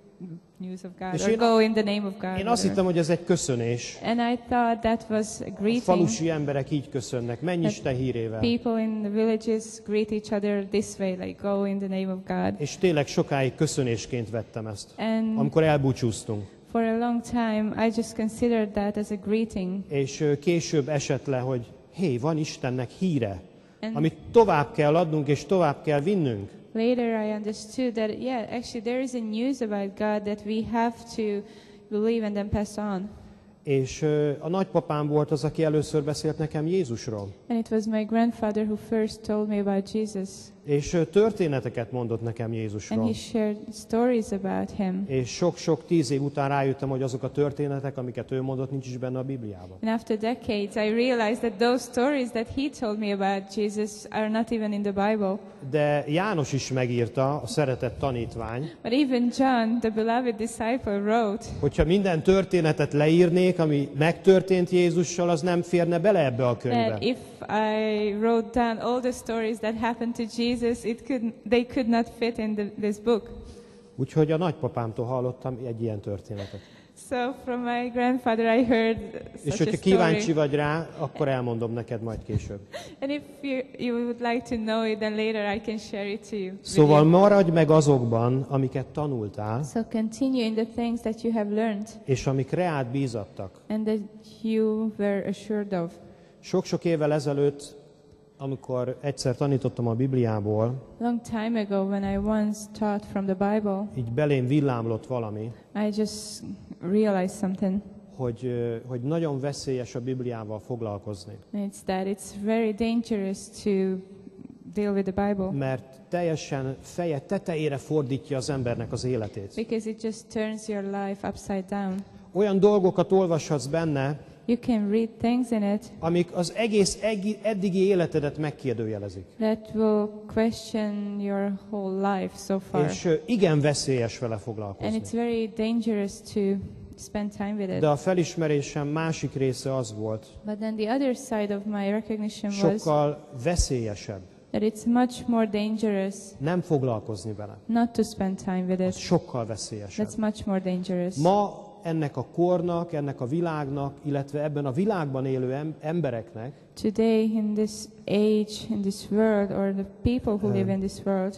news of God, És or én- go in the name of God. Én azt whatever. hittem, hogy ez egy köszönés. And I thought that was a A greeting. falusi emberek így köszönnek, menj Isten hírével. People in the villages greet each other this way, like go in the name of God. És tényleg sokáig köszönésként vettem ezt. And Amikor elbúcsúztunk. for a long time, I just considered that as a greeting. És később esett le, hogy hé, van Istennek híre, And amit tovább kell adnunk és tovább kell vinnünk. later I understood that, yeah, actually there is a news about God that we have to believe and then pass on. És a nagypapám volt az, aki először beszélt nekem Jézusról. And it was my grandfather who first told me about Jesus. És történeteket mondott nekem And Jézusról. he shared stories about him. És sok-sok 10 év után rájöttem, hogy azok a történetek, amiket ő mondott, nincs is benne a Bibliában. And after decades, I realized that those stories that he told me about Jesus are not even in the Bible. De János is megírta, a szeretett tanítvány, But even John, the beloved disciple, wrote hogyha minden történetet leírnék, ami megtörtént Jézussal, az nem férne bele ebbe a könyvbe. that if I wrote down all the stories that happened to Jesus, they could not fit in this book. Úgyhogy a nagypapámtól hallottam egy ilyen történetet. So from my grandfather I heard És such a hogyha kíváncsi story. vagy rá, akkor elmondom neked majd később. And if you would like to know it, then later I can share it to you. with Szóval you. maradj meg azokban, amiket tanultál, So continue in the things that you have learned és amik reád bízattak. and that you were assured of. Sok-sok évvel ezelőtt, amikor egyszer tanítottam a Bibliából, Long time ago, when I once taught from the Bible, így belém villámlott valami, I just realized something, hogy nagyon veszélyes a Bibliával foglalkozni. and it's that it's very dangerous to deal with the Bible Mert teljesen feje tetejére fordítja az embernek az életét. because it just turns your life upside down. Olyan dolgokat olvashatsz benne, You can read things in it amik az egész eddigi életedet megkérdőjelezik. that will question your whole life so far. És igen veszélyes vele And foglalkozni. it's very dangerous to spend time with it. De a felismerésem másik része az volt, But then the other side of my recognition was sokkal veszélyesebb that it's much more dangerous nem foglalkozni vele. not to spend time with Az it. sokkal veszélyesebb. That's much more dangerous. Ma ennek a kornak, ennek a világnak, illetve ebben a világban élő embereknek Today, in this age, in this world, or the people who live in this world,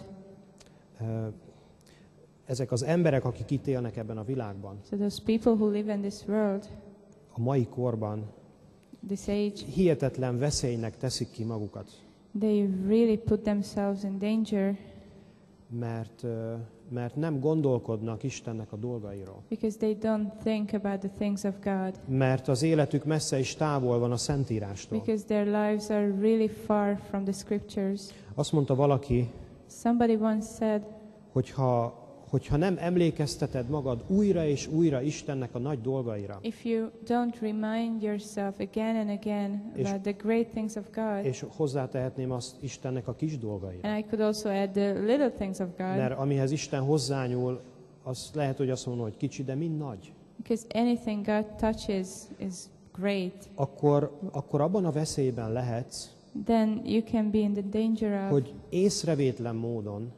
ezek az emberek, akik itt élnek ebben a világban, so those people who live in this world, a mai korban this age, hihetetlen veszélynek teszik ki magukat, they really put themselves in danger mert nem gondolkodnak Istennek a dolgairól. because they don't think about the things of God, Mert az életük messze is távol van a Szentírástól. because their lives are really far from the scriptures. Azt mondta valaki, Somebody once said, hogyha nem emlékezteted magad újra és újra Istennek a nagy dolgaira, If you don't remind yourself again and again És- about the great things of God, és hozzátehetném azt Istennek a kis dolgaira. and I could also add the little things of God, Mert amihez Isten hozzányúl, az lehet, hogy azt mondom, hogy kicsi, de mind nagy. because anything God touches is great, Akkor abban a veszélyben lehetsz, then you can be in the danger of hogy észrevétlen módon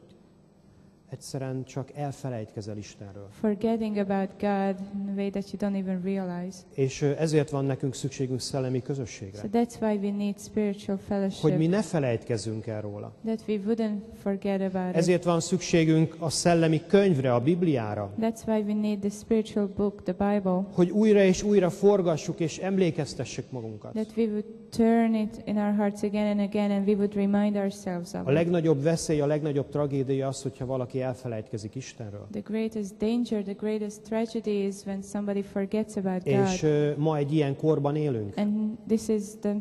egyszerűen csak elfelejtkezel Istenről. forgetting about God in a way that you don't even realize. És ezért van nekünk szükségünk szellemi közösségre. So that's why we need spiritual Hogy fellowship, mi ne felejtkezzünk el róla. that we wouldn't forget about it. Ezért van szükségünk a szellemi könyvre, a Bibliára. That's why we need the spiritual book, the Bible, Hogy újra és újra forgassuk és emlékeztessük magunkat. that we would turn it in our hearts again and again, and we would remind ourselves of A it. legnagyobb veszély, a legnagyobb tragédia az, hogyha valaki elfelejtkezik Istenről. The greatest danger, the greatest tragedy is when somebody forgets about És God. ma egy ilyen korban élünk. And this is the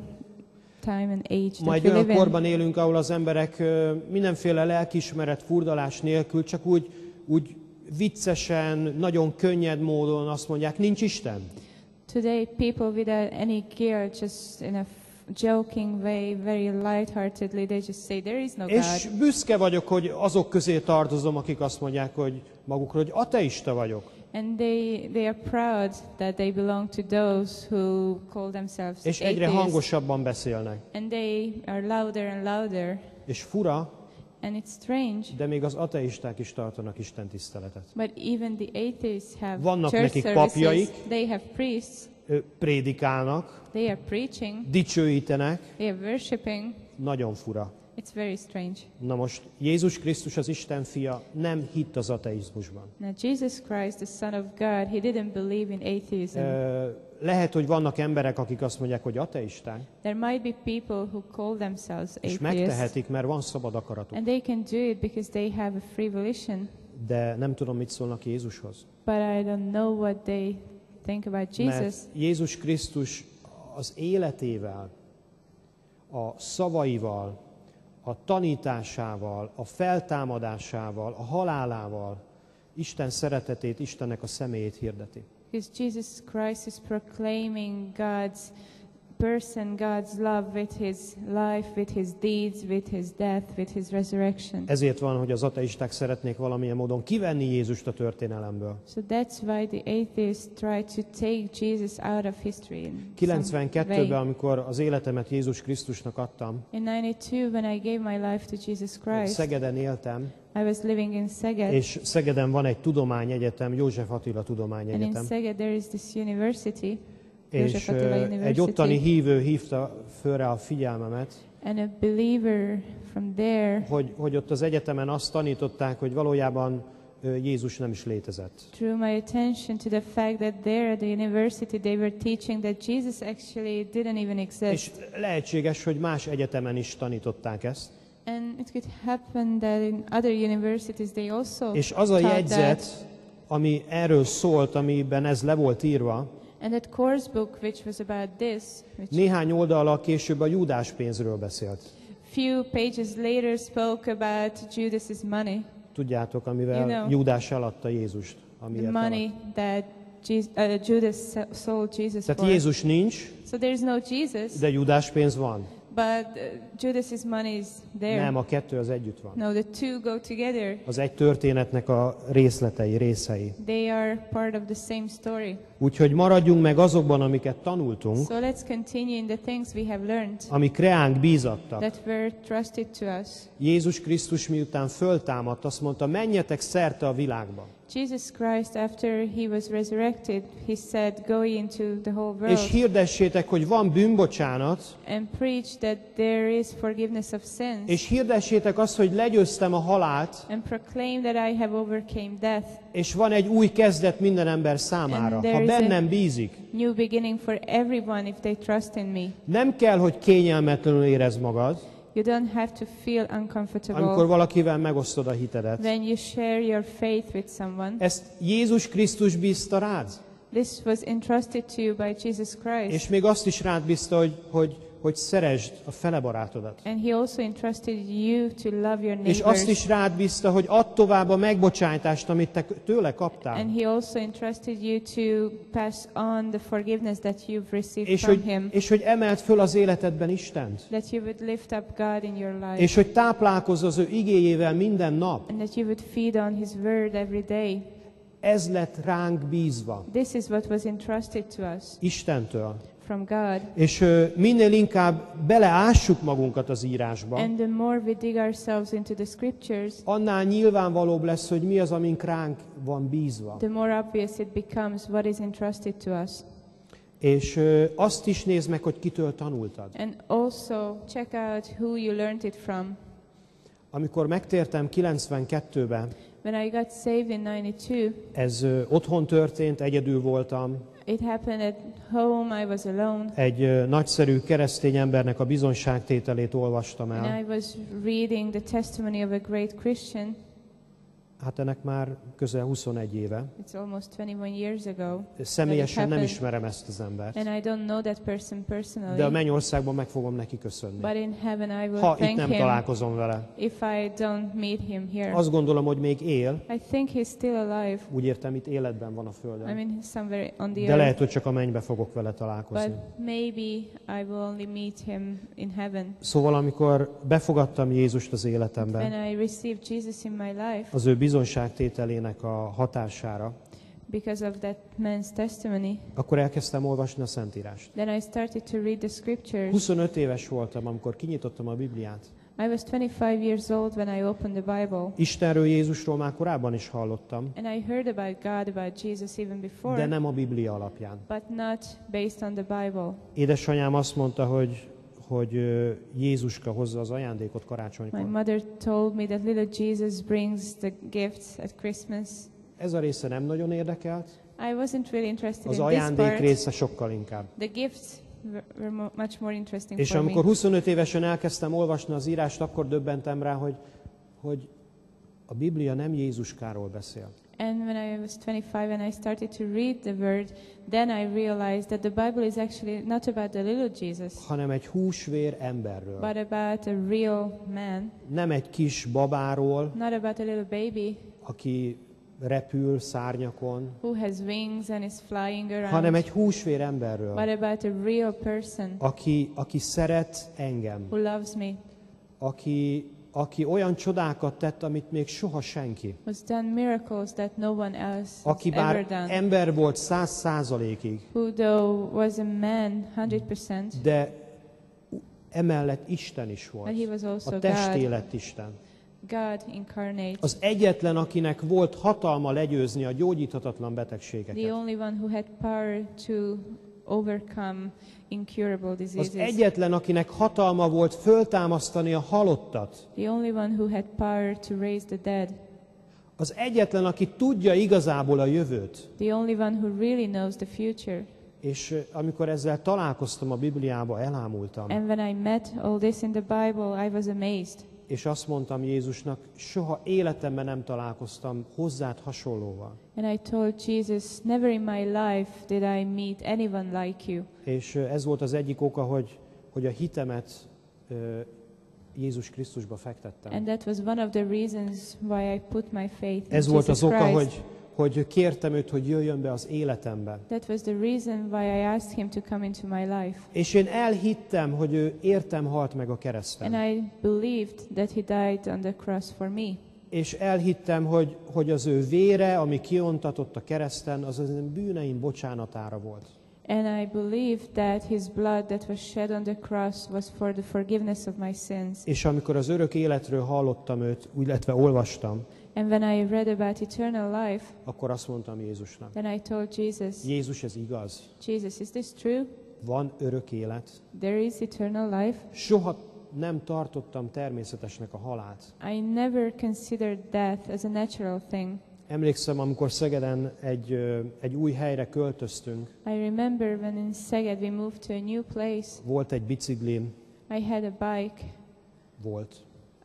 time and age Ma that egy we olyan live korban in. élünk, ahol az emberek mindenféle lelkiismeret, furdalás nélkül csak úgy viccesen, nagyon könnyed módon azt mondják, nincs Isten. Today, people without any guilt, just in a joking way, very lightheartedly, they just say, there is no És God. büszke vagyok, hogy azok közé tartozom, akik azt mondják, hogy magukról, hogy ateista vagyok. And they are proud that they belong to those who call themselves És egyre atheists. hangosabban beszélnek. And they are louder and louder. És fura, And it's strange, de még az ateisták is tartanak Isten tiszteletet. but even the atheists have Vannak church nekik services. papjaik. They have priests. Prédikálnak, They are preaching. dicsőítenek, They are worshiping. nagyon fura. It's very strange. Na most Jézus Krisztus az Isten fia nem hitt az ateizmusban. Now, Jesus Christ, the Son of God, he didn't believe in atheism. Lehet, hogy vannak emberek, akik azt mondják, hogy ateisták, There might be people who call themselves és atheists, megtehetik, mert van szabad akaratuk. and they can do it because they have a free volition. De nem tudom, mit szólnak Jézushoz. But I don't know what they think about Jesus. Mert Jézus Krisztus az életével, a szavaival, a tanításával, a feltámadásával, a halálával Isten szeretetét, Istennek a személyét hirdeti. Because Jesus Christ is proclaiming God's person, God's love with his life, with his deeds, with his death, with his resurrection. Ezért van, hogy az ateisták szeretnék valamilyen módon kivenni Jézust a történelemből. So that's why the atheists try to take Jesus out of history in some 92-ben, way. amikor az életemet Jézus Krisztusnak adtam, In 92, when I gave my life to Jesus Christ, Szegeden éltem, I was living in Szeged, és Szegeden van egy tudományegyetem, József Attila and in tudományegyetem, Szeged there is this university, és József Attila egy University, ottani hívő hívta fölre a figyelmemet, and a believer from there hogy ott az egyetemen azt tanították, hogy valójában Jézus nem is létezett. drew my attention to the fact that there at the university they were teaching that Jesus actually didn't even És exist. lehetséges, hogy más egyetemen is tanították ezt. And it could happen that in other universities they also És az a taught jegyzet, that. ami erről szólt, amiben ez le volt írva, And that course book which was about this, which néhány oldallal később a Júdás pénzről beszélt. few pages later spoke about Judas's money, Tudjátok, amivel You know. Júdás eladta Jézust. the Amiért money that Judas sold Jesus Tehát for. Jézus nincs, So there's no Jesus, de Júdás pénz van. but Judas's money is there. Nem, a kettő az együtt van. No, the two go together. Az egy történetnek a részei. They are part of the same story. Úgyhogy maradjunk meg azokban, amiket tanultunk, So let's continue in the things we have learned amik reánk bízattak. that were trusted to us. Jézus Krisztus miután föltámadt, azt mondta, menjetek szerte a világba. Jesus Christ, after he was resurrected, he said, go into the whole És world hirdessétek, hogy van bűnbocsánat, and preach that there is forgiveness of sins, és hirdessétek azt, hogy legyőztem a halált, and proclaim that I have overcame death. és van egy új kezdet minden ember számára, And there ha is a- bennem bízik. New beginning for everyone if they trust in me. Nem kell, hogy kényelmetlenül érezd magad, You don't have to feel amikor uncomfortable valakivel megosztod a hitedet. when you share your faith with someone. Ezt Jézus Krisztus bízta rád. This was entrusted to you by Jesus Christ. És még azt is rád bízta, hogy hogy szeresd a fele barátodat. And he also entrusted you to love your És azt neighbors. is rád bízta, hogy add tovább a megbocsájtást, amit te tőle kaptál. And he also entrusted you to pass on the forgiveness that you've received from him. És hogy emeld föl az életedben Istent. That you would lift up God in your life. És hogy táplálkozz az ő igéjével minden nap. And that you would feed on his word every day. Ez lett ránk bízva. This is what was entrusted to us Istentől. from God. És minél inkább beleássuk magunkat az írásba, And the more we dig ourselves into the scriptures, annál nyilvánvalóbb lesz, hogy mi az, amink ránk van bízva. the more obvious it becomes what is entrusted to us. És azt is nézd meg, hogy kitől tanultad. And also check out who you learned it from. Amikor megtértem 92-ben, When I got saved in 92, ez otthon történt, egyedül voltam. it happened at home. I was alone. Egy nagyszerű keresztény embernek a bizonyságtételét olvastam And el. I was reading the testimony of a great Christian. Hát ennek már közel 21 éve. It's almost 21 years ago. Személyesen nem happened. ismerem ezt az embert. And I don't know that person De a personally. mennyországban meg fogom neki köszönni. But in heaven I will Ha itt thank nem him találkozom vele. if I don't meet him here. Azt gondolom, hogy még él. I think he's still alive. Úgy értem, itt életben van a I földön. mean, somewhere on the De earth. lehet, hogy csak a mennybe fogok vele találkozni. But maybe I will only meet him in heaven. Szóval amikor befogadtam Jézust az életembe, When I received Jesus in my life, az ő bizonyságtételének a hatására, because of that man's testimony, akkor elkezdtem olvasni a Szentírást. then I started to read the scriptures. 25 éves voltam, amikor kinyitottam a Bibliát. I was 25 years old when I opened the Bible. Istenről, Jézusról már korábban is hallottam, And I heard about God, about Jesus even before, de nem a Biblia alapján. but not based on the Bible. Édesanyám azt mondta, hogy Jézuska hozza az ajándékot My karácsonykor. mother told me that little Jesus brings the gifts at Christmas. Ez a része nem nagyon érdekelt, I wasn't really interested az in this ajándék part. része sokkal inkább. The gifts were much more interesting És for amikor me. 25 évesen elkezdtem olvasni az írást, akkor döbbentem rá, hogy a Biblia nem Jézuskáról beszél, And when I was 25 and I started to read the word, then I realized that the Bible is actually not about the little Jesus, hanem egy húsvér emberről. but about a real man, Nem egy kis babáról, not about a little baby aki repül szárnyakon, who has wings and is flying around, hanem egy húsvér emberről, but about a real person aki szeret engem, who loves me, aki olyan csodákat tett, amit még soha senki. who's done miracles that no one else has Aki ever bár done, ember volt 100%-ig, who though was a man 100%, de emellett Isten is but he volt. was also A testé God, lett Isten. God incarnate, Az egyetlen, akinek volt hatalma legyőzni a gyógyíthatatlan the betegségeket. only one who had power to overcome incurable Az diseases, egyetlen, akinek hatalma volt föltámasztani a halottat. the only one who had power to raise the dead, Az egyetlen, aki tudja igazából a jövőt. the only one who really knows the future. És amikor ezzel találkoztam a Bibliába, elámultam. And when I met all this in the Bible, I was amazed. És azt mondtam Jézusnak, soha életemben nem találkoztam hozzád hasonlóval. And I told Jesus, never in my life did I meet anyone like you. És ez volt az egyik oka, hogy a hitemet Jézus Krisztusba fektettem. And that was one of the reasons why I put my faith in Ez volt az Jesus oka, Christ. hogy kértem őt, hogy jöjjön be az életembe. That was the reason why I asked him to come into my life. És én elhittem, hogy ő értem halt meg a kereszten. And I believed that he died on the cross for me. És elhittem, hogy az ő vére, ami kiontatott a kereszten, az én bűneim bocsánatára volt. And I believed that his blood that was shed on the cross was for the forgiveness of my sins. És amikor az örök életről hallottam őt, illetve olvastam, And when I read about eternal life, akkor azt mondtam Jézusnak, then I told Jesus, Jézus, ez igaz? Jesus, is this true? Van örök élet? There is eternal life. Soha nem tartottam természetesnek a halált. I never considered death as a natural thing. Emlékszem, amikor Szegeden egy új helyre költöztünk, I remember when in Szeged we moved to a new place. volt egy biciklim, I had a bike. volt.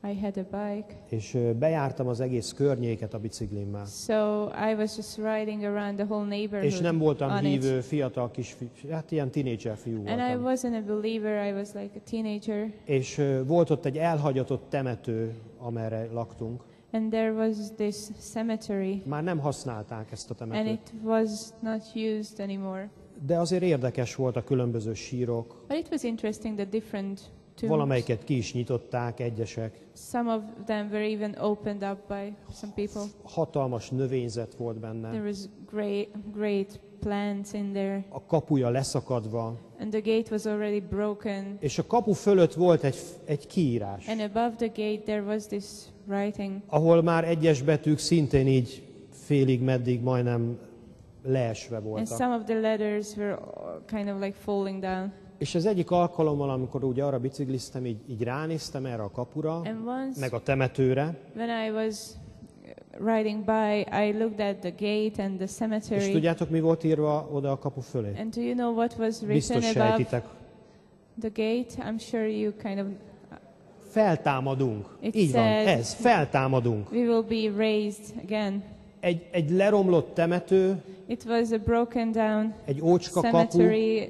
I had a bike. És bejártam az egész környéket a biciklimmel. So I was just riding around the whole neighborhood És nem voltam on hívő, it. fiatal kisfiú, hát ilyen tínédzser fiú And I voltam. wasn't a believer, I was like a teenager. És volt ott egy elhagyatott temető, amerre laktunk. And there was this cemetery, Már nem használták ezt a and temetőt. it was not used anymore. De azért érdekes volt a különböző sírok. But it was interesting, the different tombs. Valamelyiket ki is nyitották egyesek. Some of them were even opened up by some people. Hatalmas növényzet volt There benne. was great plants in there, A kapuja leszakadva. and the gate was already broken. És a kapu fölött volt egy kiírás, And above the gate there was this writing, ahol már egyes betűk szintén így félig meddig majdnem leesve and voltak. some of the letters were kind of like falling down. És az egyik alkalommal, amikor ugye arra bicikliztem, így ránéztem erre a kapura, And once meg a temetőre, when I was riding by, I looked at the gate and the és cemetery. tudjátok, mi volt írva oda a kapu fölé? And do you know what was written Biztos above sejtitek. the gate? I'm sure you kind of, Feltámadunk. It Így van, said- ez, feltámadunk. we will be raised again. Egy leromlott temető, It was a broken down egy ócska kapu, cemetery,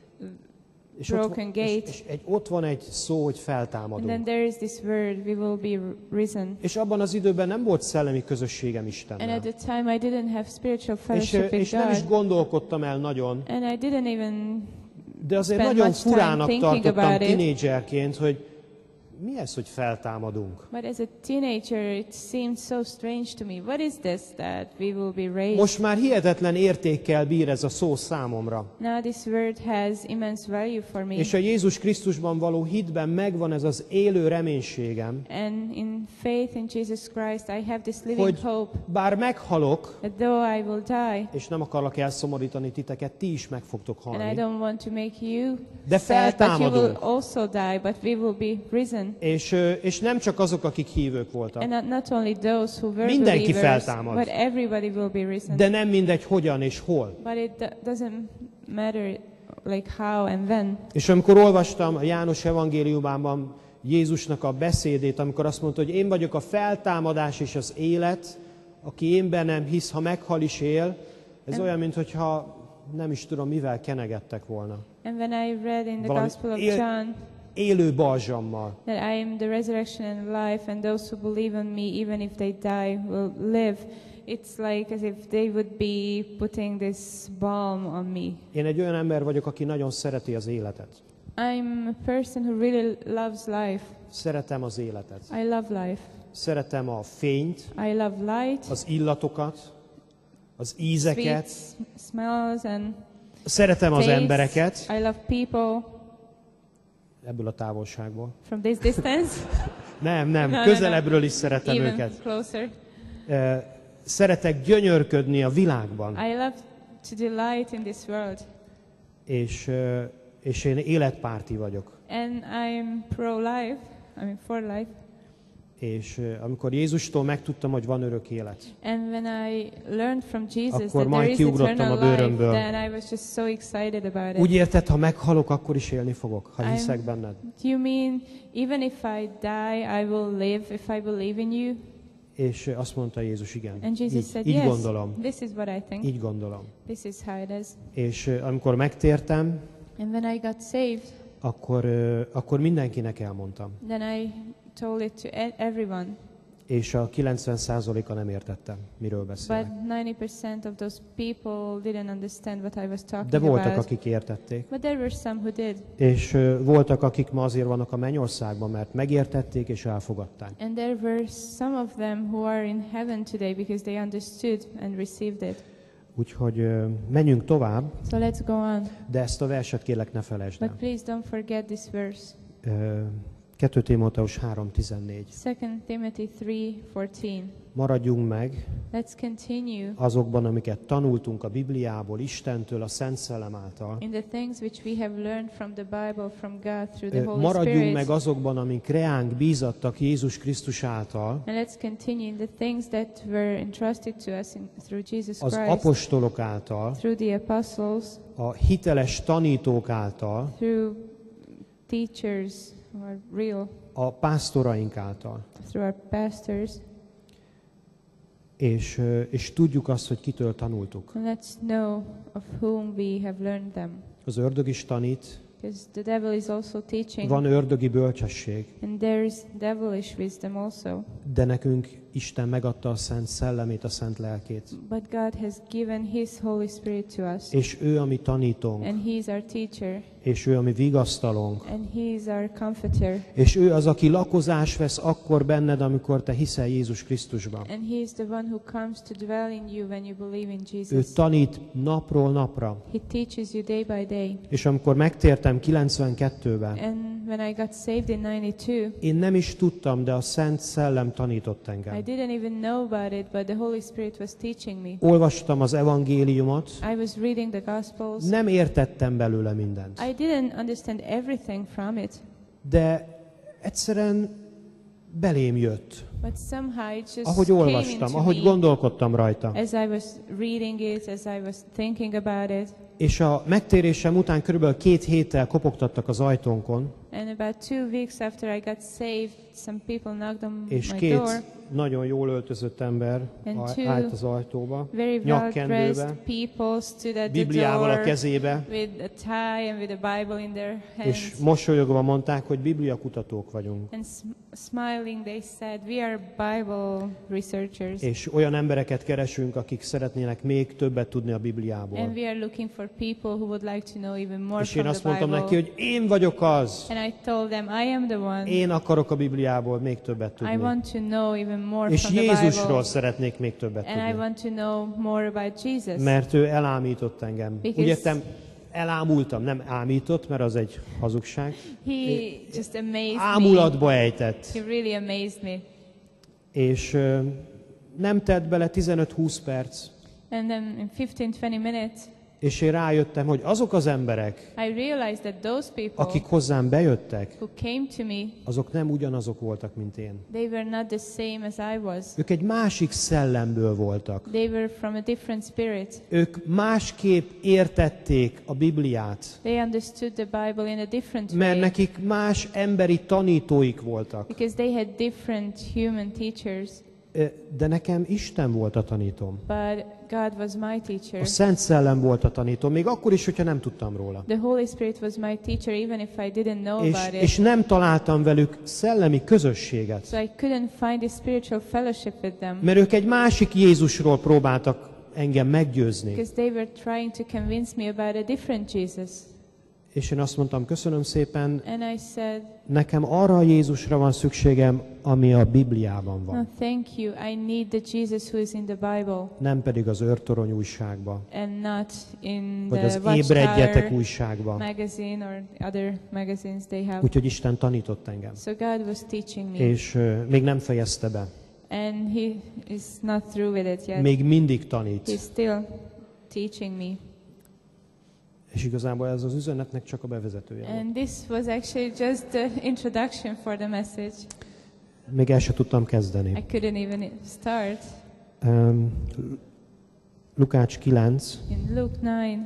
és broken gate. és ott van egy szó, hogy and then feltámadunk. there is this word, we will be risen. És abban az időben nem volt szellemi közösségem And Istennel. at the time I didn't have spiritual És, fellowship és with nem is God. gondolkodtam el nagyon, And I didn't even, de azért spend nagyon much time furának thinking tartottam about it. tinédzserként, hogy mi ez, hogy feltámadunk? but as a teenager it seemed so strange to me. What is this that we will be raised? Most már hihetetlen értékkel bír ez a szó számomra. Now this word has immense value for me. És a Jézus Krisztusban való hitben megvan ez az élő reménységem, And in faith in Jesus Christ I have this living hogy hope bár meghalok, that though I will die, és nem akarlak elszomorítani titeket, ti is meg fogtok and I halni. don't want to make you De sad, but you will feltámadunk. also die, but we will be risen. És nem csak azok, akik hívők voltak. And not only those who were Mindenki believers, feltámad. but everybody will be risen. De nem mindegy hogyan és hol. But it doesn't matter like how and when. És amikor olvastam a János evangéliumában Jézusnak a beszédét, amikor azt mondta, hogy én vagyok a feltámadás és az élet, aki én bennem hisz, ha meghal is él, ez olyan, mintha nem is tudom, mivel kenegettek volna. And when I read in the Valami Gospel of él- John Élő balzsammal. that I am the resurrection and life, and those who believe in me, even if they die, will live, it's like as if they would be putting this balm on me. Én egy olyan ember vagyok, aki nagyon szereti az életet. I'm a person who really loves life. Szeretem az életet. I love life. Szeretem a fényt, I love light, az illatokat, az sweet ízeket. smells and Szeretem az tastes. embereket, I love people ebből a távolságból. from this distance, Nem, No, közelebbről is szeretem even őket. closer. Szeretek gyönyörködni a világban, I love to delight in this world. és én életpárti vagyok. And I'm pro-life, for life. És amikor Jézustól megtudtam, hogy van örök élet, And when I learned from Jesus Akkor that there majd is kiugrottam eternal a bőrömből. life, then I was just so excited about it. úgy érted, ha meghalok, akkor is élni fogok, ha I'm- hiszek benned. Do you mean even if I die, I will live if I believe in you? És azt mondta Jézus, igen, And Jesus said, így yes, gondolom, this is what I think. így gondolom. This is how it is. És amikor megtértem, And when I got saved, akkor mindenkinek elmondtam. then I told it to everyone. És a 90%-a nem értettem, miről But beszélek. 90% of those people didn't understand what I was talking De voltak, about. akik értették. But there were some who did. És voltak, akik ma azért vannak a mennyországban, mert megértették és elfogadták. And there were some of them who are in heaven today because they understood and received it. Úgyhogy menjünk tovább, So let's go on. de ezt a verset kérlek ne felejtsd But el. please don't forget this verse. 2 Timóteus 3:14. 2 Timothy 3:14. Maradjunk meg Let's continue azokban, amiket tanultunk a Bibliából, Istentől, a Szent Szellem által. in the things which we have learned from the Bible, from God through the Holy Maradjunk Spirit. meg azokban, amik reánk bízattak Jézus Krisztus által, And let's continue in the things that were entrusted to us through Jesus az Christ, apostolok által, through the apostles, a hiteles tanítók által, through teachers who are real, a pásztoraink által. through our pastors. És tudjuk azt, hogy kitől tanultuk. And let's know of whom we have learned them. Az ördög is tanít, Because the devil is also teaching. van ördögi bölcsesség, And there is devilish wisdom also. de nekünk Isten megadta a Szent Szellemét, a Szent Lelkét. But God has given His Holy Spirit to us. És ő a mi tanítónk, And He is our teacher. és ő a mi vigasztalónk, And He is our comforter. és ő az, aki lakozás vesz akkor benned, amikor te hiszel Jézus Krisztusban. And He is the one who comes to dwell in you when you believe in Ő Jesus. tanít napról napra. He teaches you day by day. És amikor megtértem 92-ben, And when I got saved in 92, én nem is tudtam, de a Szent Szellem tanított I engem. didn't even know about it, but the Holy Spirit was teaching me. Olvastam az evangéliumot, I was reading the Gospels. nem értettem belőle mindent. I didn't understand everything from it, De egyszerűen belém jött. but somehow it just Ahogy came olvastam, into ahogy me gondolkodtam rajta. as I was reading it, as I was thinking about it. És a megtérésem után körülbelül 2 héttel kopogtattak az ajtónkon, And about 2 weeks after I got saved, some people knocked on és my 2 door. nagyon jól öltözött ember And two állt az ajtóba, Very nyakkendőbe, well-dressed people stood at the Bibliával a door kezébe, with a tie and with a Bible in their és hands. mosolyogva mondták, hogy bibliakutatók vagyunk. And smiling, they said, "We are Bible researchers, És olyan embereket keresünk, akik szeretnének még többet tudni a Bibliából. and we are looking for people who would like to know even more És én from azt the mondtam Bible." neki, hogy én vagyok az. And I told them, "I am the one. Én akarok a Bibliából még többet I tudni. want to know even more És from the Jézusról Bible, szeretnék még többet and I tudni. want to know more about Jesus." Mert ő elámított engem. Because- Úgy értem, elámultam, nem ámított, mert az egy hazugság. He just amazed me. Ámulatba ejtett. He really amazed me. És nem tett bele 15-20 perc. And then in 15-20 minutes, És én rájöttem, hogy azok az emberek, I realized that those people akik hozzám bejöttek, who came to me, azok nem ugyanazok voltak, mint én. they were not the same as I was. Ők egy másik szellemből voltak. They were from a different spirit. Ők másképp értették a Bibliát, They understood the Bible in a different mert way nekik más emberi tanítóik voltak. because they had different human teachers. De nekem Isten volt a tanítóm. But God was my teacher. A Szent Szellem volt a tanítóm, még akkor is, hogyha nem tudtam róla. The Holy Spirit was my teacher even if I didn't know about És it. nem találtam velük szellemi közösséget. So I couldn't find a spiritual fellowship with them Mert ők egy másik Jézusról próbáltak engem meggyőzni. because they were trying to convince me about a different Jesus. És én azt mondtam, köszönöm szépen, And I said, nekem arra a Jézusra van szükségem, ami a Bibliában "No, van. thank you. I need the Jesus who is in the Bible Nem pedig az őrtorony újságba, and not in vagy the az Ébredjetek Watchtower újságba. magazine or other magazines they have." Úgyhogy Isten tanított engem. So God was teaching me, És még nem fejezte be. and He is not through with it yet. Még mindig tanít. He's still teaching me. És igazából ez az üzenetnek csak a bevezetője volt. And this was actually just the introduction for the message. Még el sem tudtam I kezdeni. couldn't even start. Lukács 9, In Luke 9,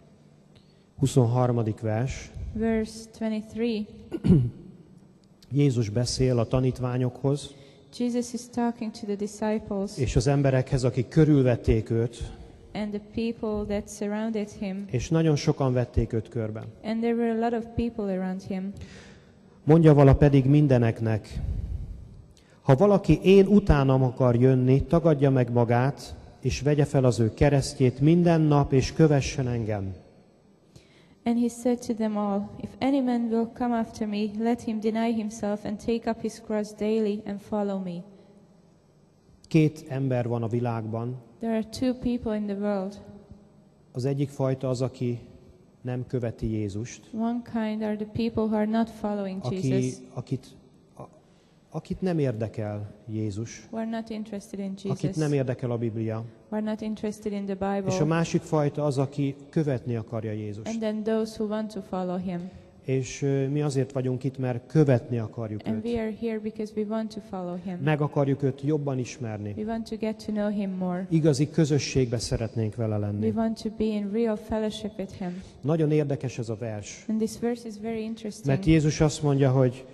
23. vers. verse 23, Jézus beszél a tanítványokhoz, Jesus is talking to the disciples és az emberekhez, akik körülvették őt, and the people that surrounded him. és nagyon sokan vették őt körbe. And there were a lot of people around him. Mondja vala pedig mindeneknek, ha valaki én utánam akar jönni, tagadja meg magát, és vegye fel az ő keresztjét minden nap, és kövessen engem. And he said to them all, "If any man will come after me, let him deny himself and take up his cross daily and follow me." 2 ember van a világban. There are 2 people in the world. Az egyik fajta az, aki nem követi Jézust, One kind are the people who are not following Jesus, akit nem érdekel Jézus, who are not interested in akit Jesus, nem érdekel a Biblia, who are not interested in the és a Bible, másik fajta az, aki követni akarja Jézust. and then those who want to follow him. És mi azért vagyunk itt, mert követni akarjuk And we őt. are here because we want to follow him. Meg akarjuk őt jobban ismerni. We want to get to know him more. Igazi közösségbe szeretnénk vele We lenni. want to be in real fellowship with him. Nagyon érdekes ez a vers. And this verse is very interesting Mert Jézus azt mondja,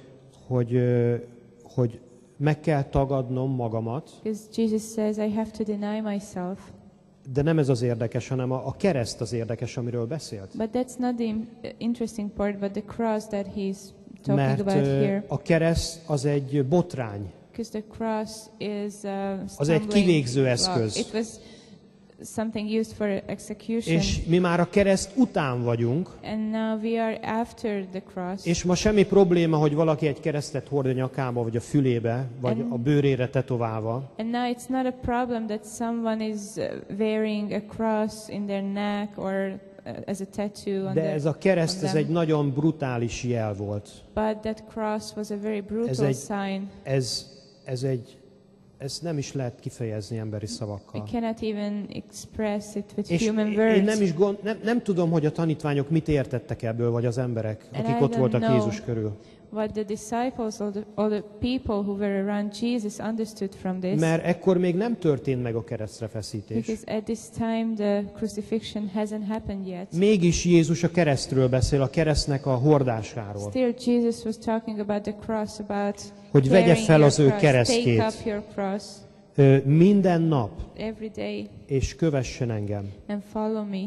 hogy meg kell tagadnom magamat, Because Jesus says I have to deny myself. de nem ez az érdekes, hanem a kereszt az érdekes, amiről beszélt. But that's not the interesting part, but the cross that he's talking Mert about here. a kereszt az egy botrány, Because the cross is az egy kivégző block. eszköz. It was something used for execution. És mi már a kereszt után vagyunk, And now we are after the cross. és ma semmi probléma, hogy valaki egy keresztet hord a nyakába, vagy a fülébe, vagy a bőrére tetoválva. And now it's not a problem that someone is wearing a cross in their neck or as a tattoo on De ez a kereszt, on ez them. egy nagyon brutális jel volt. But that cross was a very brutal egy- sign. Ez nem is lehet kifejezni emberi We szavakkal. cannot even express it with És human én words. nem tudom, hogy a tanítványok mit értettek ebből, vagy az emberek, And akik I ott don't voltak know. Jézus körül. What the disciples or the people who were around Jesus understood from this. Mert ekkor még nem történt meg a keresztre feszítés. Because at this time the crucifixion hasn't happened yet. Mégis Jézus a keresztről beszél, a keresztnek a hordásáról. Still Jesus was talking about the cross, about Hogy vegye carrying fel your az ő cross. keresztjét. Take up your cross Minden nap, every day és kövessen engem. and follow me.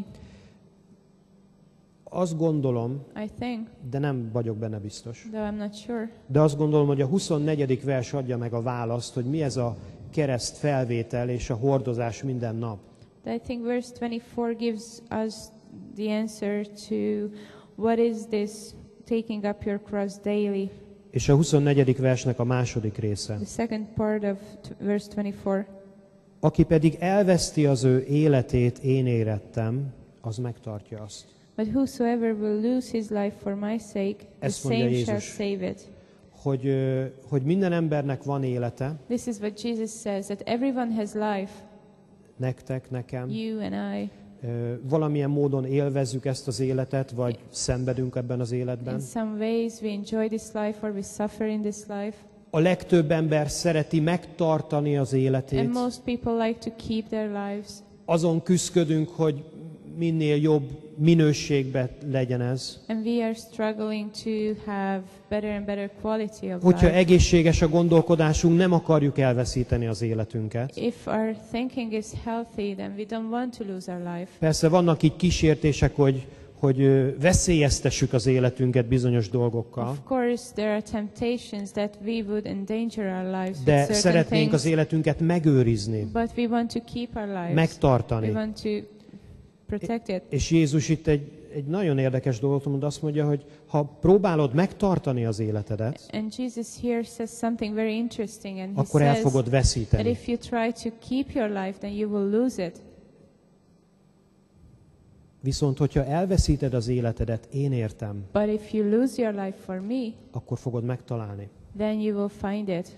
Azt gondolom, I think, de nem vagyok benne biztos, though I'm not sure. de azt gondolom, hogy a 24. vers adja meg a választ, hogy mi ez a kereszt felvétel és a hordozás minden nap. I think verse 24 gives us the answer to what is this taking up your cross daily. És a 24. versnek a második része. The second part of verse 24. Aki pedig elveszti az ő életét, én érettem, az megtartja azt. But whosoever will lose his life for my sake, the Ezt mondja same shall Jézus. save it. Hogy minden embernek van élete, This is what Jesus says, that everyone has life, nektek, nekem, you and I. valamilyen módon élvezzük ezt az életet, vagy szenvedünk ebben az életben. In some ways we enjoy this life or we suffer in this life. A legtöbb ember szereti megtartani az életét. And most people like to keep their lives. Azon küszködünk, hogy minél jobb minőségben legyen ez. And we are struggling to have better and better quality of Hogyha life. egészséges a gondolkodásunk, nem akarjuk elveszíteni az életünket. If our thinking is healthy, then we don't want to lose our life. Persze vannak így kísértések, hogy veszélyeztessük az életünket bizonyos dolgokkal, Of course, there are temptations that we would endanger our lives with de certain szeretnénk az things, életünket megőrizni, but we want to keep our lives. We megtartani. want to protect it. És Jézus itt egy nagyon érdekes dolgot mond, azt mondja, hogy ha próbálod megtartani az életedet, And Jesus here says something very interesting, and he akkor el says fogod that veszíteni. if you try to keep your life, then you will lose it. Viszont, hogyha elveszíted az életedet, én értem, But if you lose your life for me, akkor fogod megtalálni. then you will find it.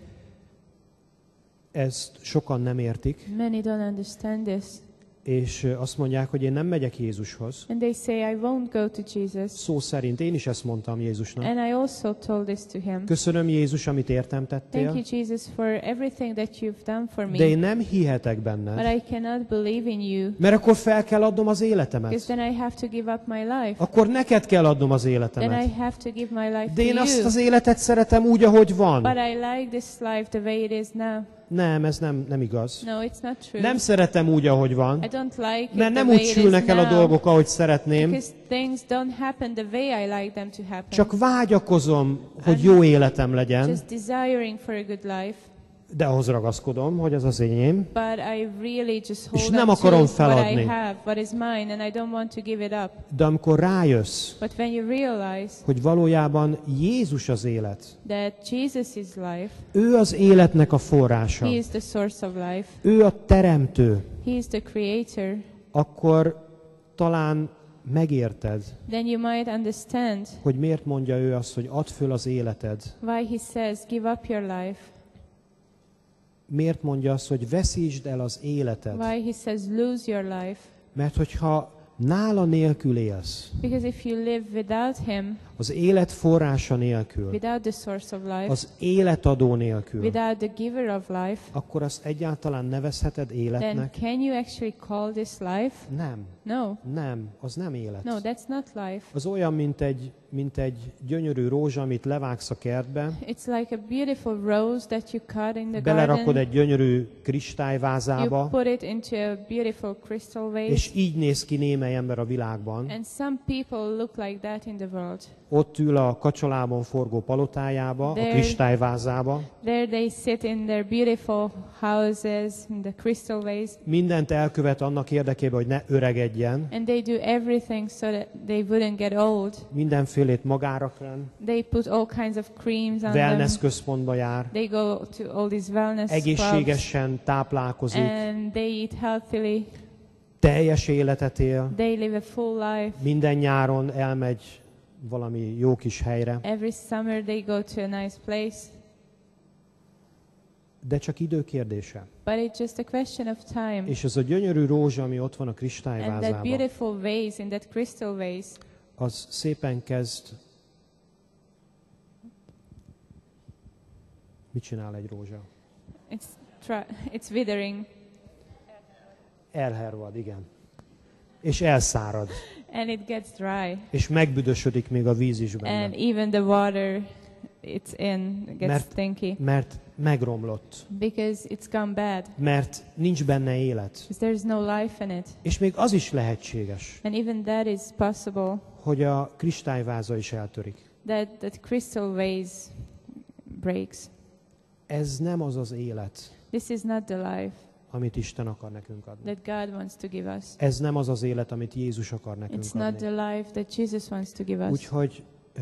Ezt sokan nem értik, Many don't understand this. és azt mondják, hogy én nem megyek Jézushoz. And they say, I won't go to Jesus. Szó szerint én is ezt mondtam Jézusnak. And I also told this to him. Köszönöm Jézus, amit értem Thank tettél, you, Jesus, for everything that you've done for de én me. nem hihetek But benned, I cannot believe in you, mert akkor fel kell adnom az because életemet. then I have to give up my life. Akkor neked kell adnom az Then I életemet. have to give my life De én to azt you. az életet szeretem úgy, ahogy van. But I like this life the way it is now. Nem, ez nem igaz. No, it's not true. Nem szeretem úgy, ahogy I van, don't like it mert the nem way úgy it is sülnek el a now, dolgok, ahogy szeretném. because things don't happen the way I like them to happen. Csak vágyakozom, hogy jó életem legyen, Just desiring for a good life, de ahhoz ragaszkodom, hogy az az enyém. but I really just És hold nem on to akarom what I feladni. have, what is mine, and I don't want to give it up. De amikor rájössz, But when you realize hogy valójában Jézus az élet, that Jesus is life, ő az életnek a forrása, He is the source of life, ő a teremtő, He is the creator, akkor talán megérted, then you might understand hogy miért mondja ő azt, hogy add föl az életed. why He says, give up your life, Miért mondja azt, hogy veszítsd el az életed. why He says, lose your life. Mert hogyha nála nélkül élsz, Because if you live without Him, az élet forrása nélkül, without the source of life, az életadó nélkül, without the giver of life, akkor azt egyáltalán nevezheted then életnek? can you actually call this life? Nem, No. nem, az nem élet. No, that's not life. Az olyan, mint egy gyönyörű rózsa, amit levágsz a kertbe, It's like a beautiful rose that you cut in the belerakod garden. egy gyönyörű You kristályvázába, put it into a beautiful crystal vase. és így néz ki némely ember a világban. And some people look like that in the world. Ott ül a kacsalában forgó palotájába, a There- kristályvázába, There they sit in their beautiful houses, in the crystal vase, mindent elkövet annak érdekében, hogy ne öregedjen, and they do everything so that they wouldn't get old. mindenfélét magára kön, They put all kinds of creams on wellness them. központba jár, They go to all these wellness clubs, egészségesen táplálkozik, and they eat healthily. teljes életet él, They live a full life. minden nyáron elmegy valami jó kis helyre, Every summer they go to a nice place. de csak idő kérdése. But it's just a question of time. És ez a gyönyörű rózsa, ami ott van a And that kristályvázában, beautiful vase, in that crystal vase, az szépen kezd... Mit csinál egy rózsa? it's withering, Elhervad, igen. És elszárad. and it gets dry. És megbüdösödik még a víz is benne. And even the water it's in gets Mert- stinky Mert megromlott. because it's gone bad. Mert nincs benne élet. Because there's no life in it. És még az is lehetséges, And even that is possible, hogy a kristályváza is eltörik. that crystal vase breaks. Ez nem az az élet, This is not the life amit Isten akar nekünk adni. that God wants to give us. Ez nem az az élet, amit Jézus akar nekünk It's not the adni. life that Jesus wants to give us. Úgyhogy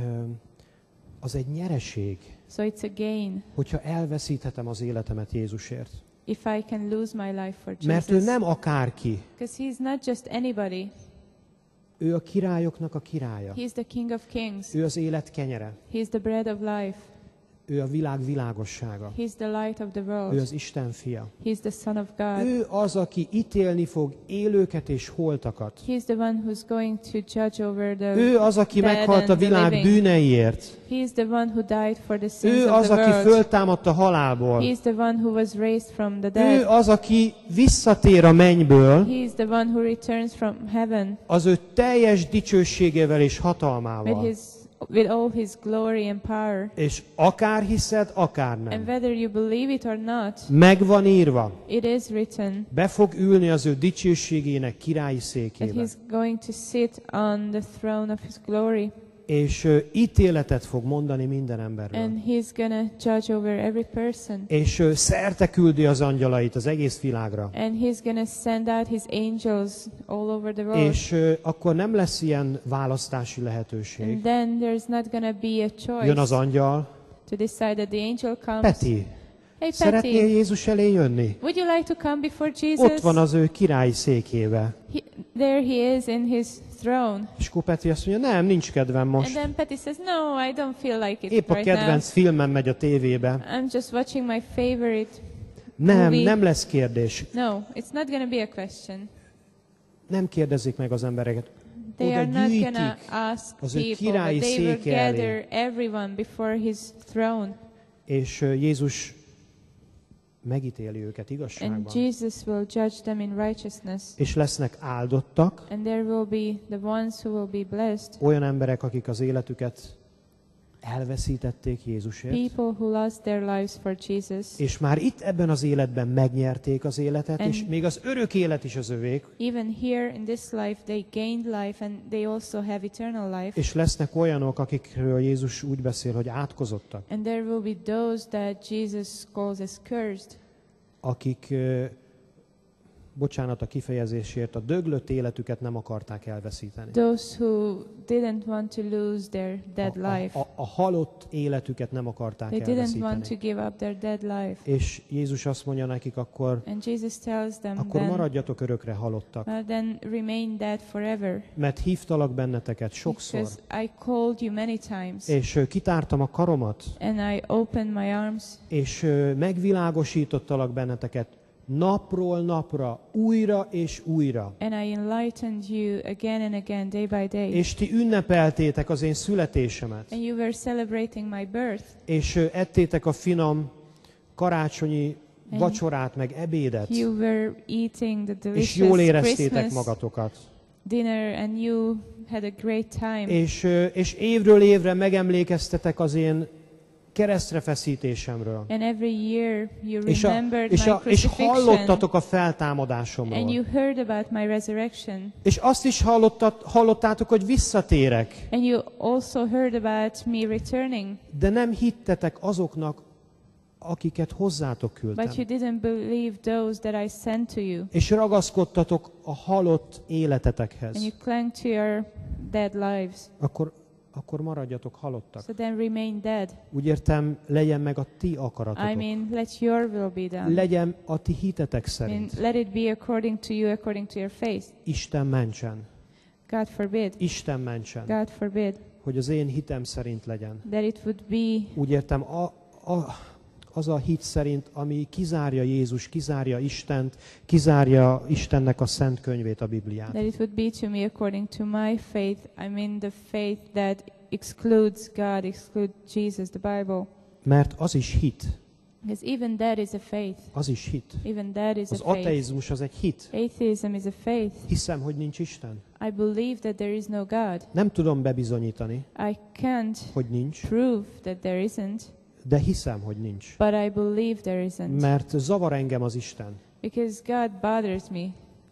az egy nyereség, So it's a gain hogyha elveszíthetem az életemet Jézusért. if I can lose my life for Mert ő Jesus. nem akárki, Because he's not just anybody. ő a királyoknak a királya. He's the King of Kings. Ő az élet kenyere. He's the bread of life. Ő a világ világossága. He's the light of the Ő world. az Isten fia. He's the Son of God. Ő az, aki ítélni fog élőket és holtakat. He's the one who's going to judge over the Ő az, aki dead meghalt a and the világ living. bűneiért. He's the one who died for the sins Ő of az, the aki world. föltámadt a halálból. He's the one who was raised from the Ő dead. az, aki visszatér a mennyből He's the one who returns from heaven az ő teljes dicsőségével és hatalmával. with all his glory and power. És akár hiszed, akár And nem. whether you believe it or not, Meg van írva. it is written Be fog ülni az ő dicsőségének királyi that székébe. he's going to sit on the throne of his glory, És ítéletet fog mondani minden emberről. and he's gonna judge over every person. És szerte küldi az angyalait az egész világra. And he's gonna send out his angels all over the world. És akkor nem lesz ilyen választási lehetőség. And then there's not gonna be a Jön az choice angyal. to decide that the angel comes. Peti, Hey szeretnél Patty, Jézus elé jönni? would you like to come before Jesus? Ott van az ő királyi székébe. There he is in his throne. És akkor Peti azt mondja, nem, nincs kedvem And most. then Patty says, no, I don't feel like it Épp a right now. kedvenc filmem megy a tévébe. I'm just watching my favorite. Nem, Movie. nem lesz kérdés. No, it's not gonna be a question. Nem kérdezik meg az embereket. They Oda are not gyűjtik gonna ask az ő people, királyi but they will széke elé. gather everyone before his throne. És Jézus megítéli őket And igazságban. Jesus will judge them in righteousness. És lesznek áldottak, And there will be the ones who will be blessed. olyan emberek, akik az életüket elveszítették Jézusért, People who lost their lives for Jesus. és már itt ebben az életben megnyerték az életet, And- és még az örök élet is az övék, Even here in this life, they gained life and they also have eternal life. és lesznek olyanok, akikről Jézus úgy beszél, hogy átkozottak, And there will be those that Jesus calls as cursed, akik, bocsánat a kifejezésért, a döglött életüket nem akarták elveszíteni. those who didn't want to lose their dead life. A halott életüket nem akarták They didn't want to elveszíteni. give up their dead life. És Jézus azt mondja nekik, akkor And Jesus tells them akkor maradjatok örökre halottak. then remain dead forever. Mert hívtalak benneteket sokszor, Because I called you many times. és kitártam a karomat, And I opened my arms. és megvilágosítottalak benneteket napról napra, újra és újra. And I enlightened you again and again, day by day. És ti ünnepeltétek az én születésemet. And you were celebrating my birth. És ettétek a finom karácsonyi vacsorát, meg ebédet. You were eating the És jól delicious éreztétek Christmas magatokat. dinner and you had a great time. És évről évre megemlékeztetek az én keresztre feszítésemről. And every year you És remembered my és crucifixion. hallottatok a And feltámadásomról. you heard about my resurrection. És azt is hallottátok, hogy visszatérek. And you also heard about me returning. De nem hittetek azoknak, akiket hozzátok But you küldtem. didn't believe those that I sent to you. És ragaszkodtatok a halott And életetekhez. you clung to your dead lives. Akkor maradjatok halottak. So then remain dead. Úgy értem, legyen meg a ti I akaratotok. mean, let your will be done. Legyen a ti hitetek I mean, szerint. let it be according to you, according to your faith. Isten mentsen. God forbid. Isten mentsen. God forbid Hogy az én hitem szerint legyen. that it would be Úgy értem, az a hit szerint, ami kizárja Jézus, kizárja Istent, kizárja Istennek a szent könyvét, a Bibliát. that it would be to me according to my faith. I mean the faith that excludes God, excludes Jesus, the Bible. Mert az is hit. Because even that is a faith. Az is hit. Even that is a Az faith. ateizmus az egy hit. Atheism is a faith. Hiszem, hogy nincs Isten. I believe that there is no God. Nem tudom bebizonyítani, I can't hogy nincs, prove that there isn't, de hiszem, hogy nincs. but I believe there isn't. Mert zavar engem az Isten. Because God bothers me.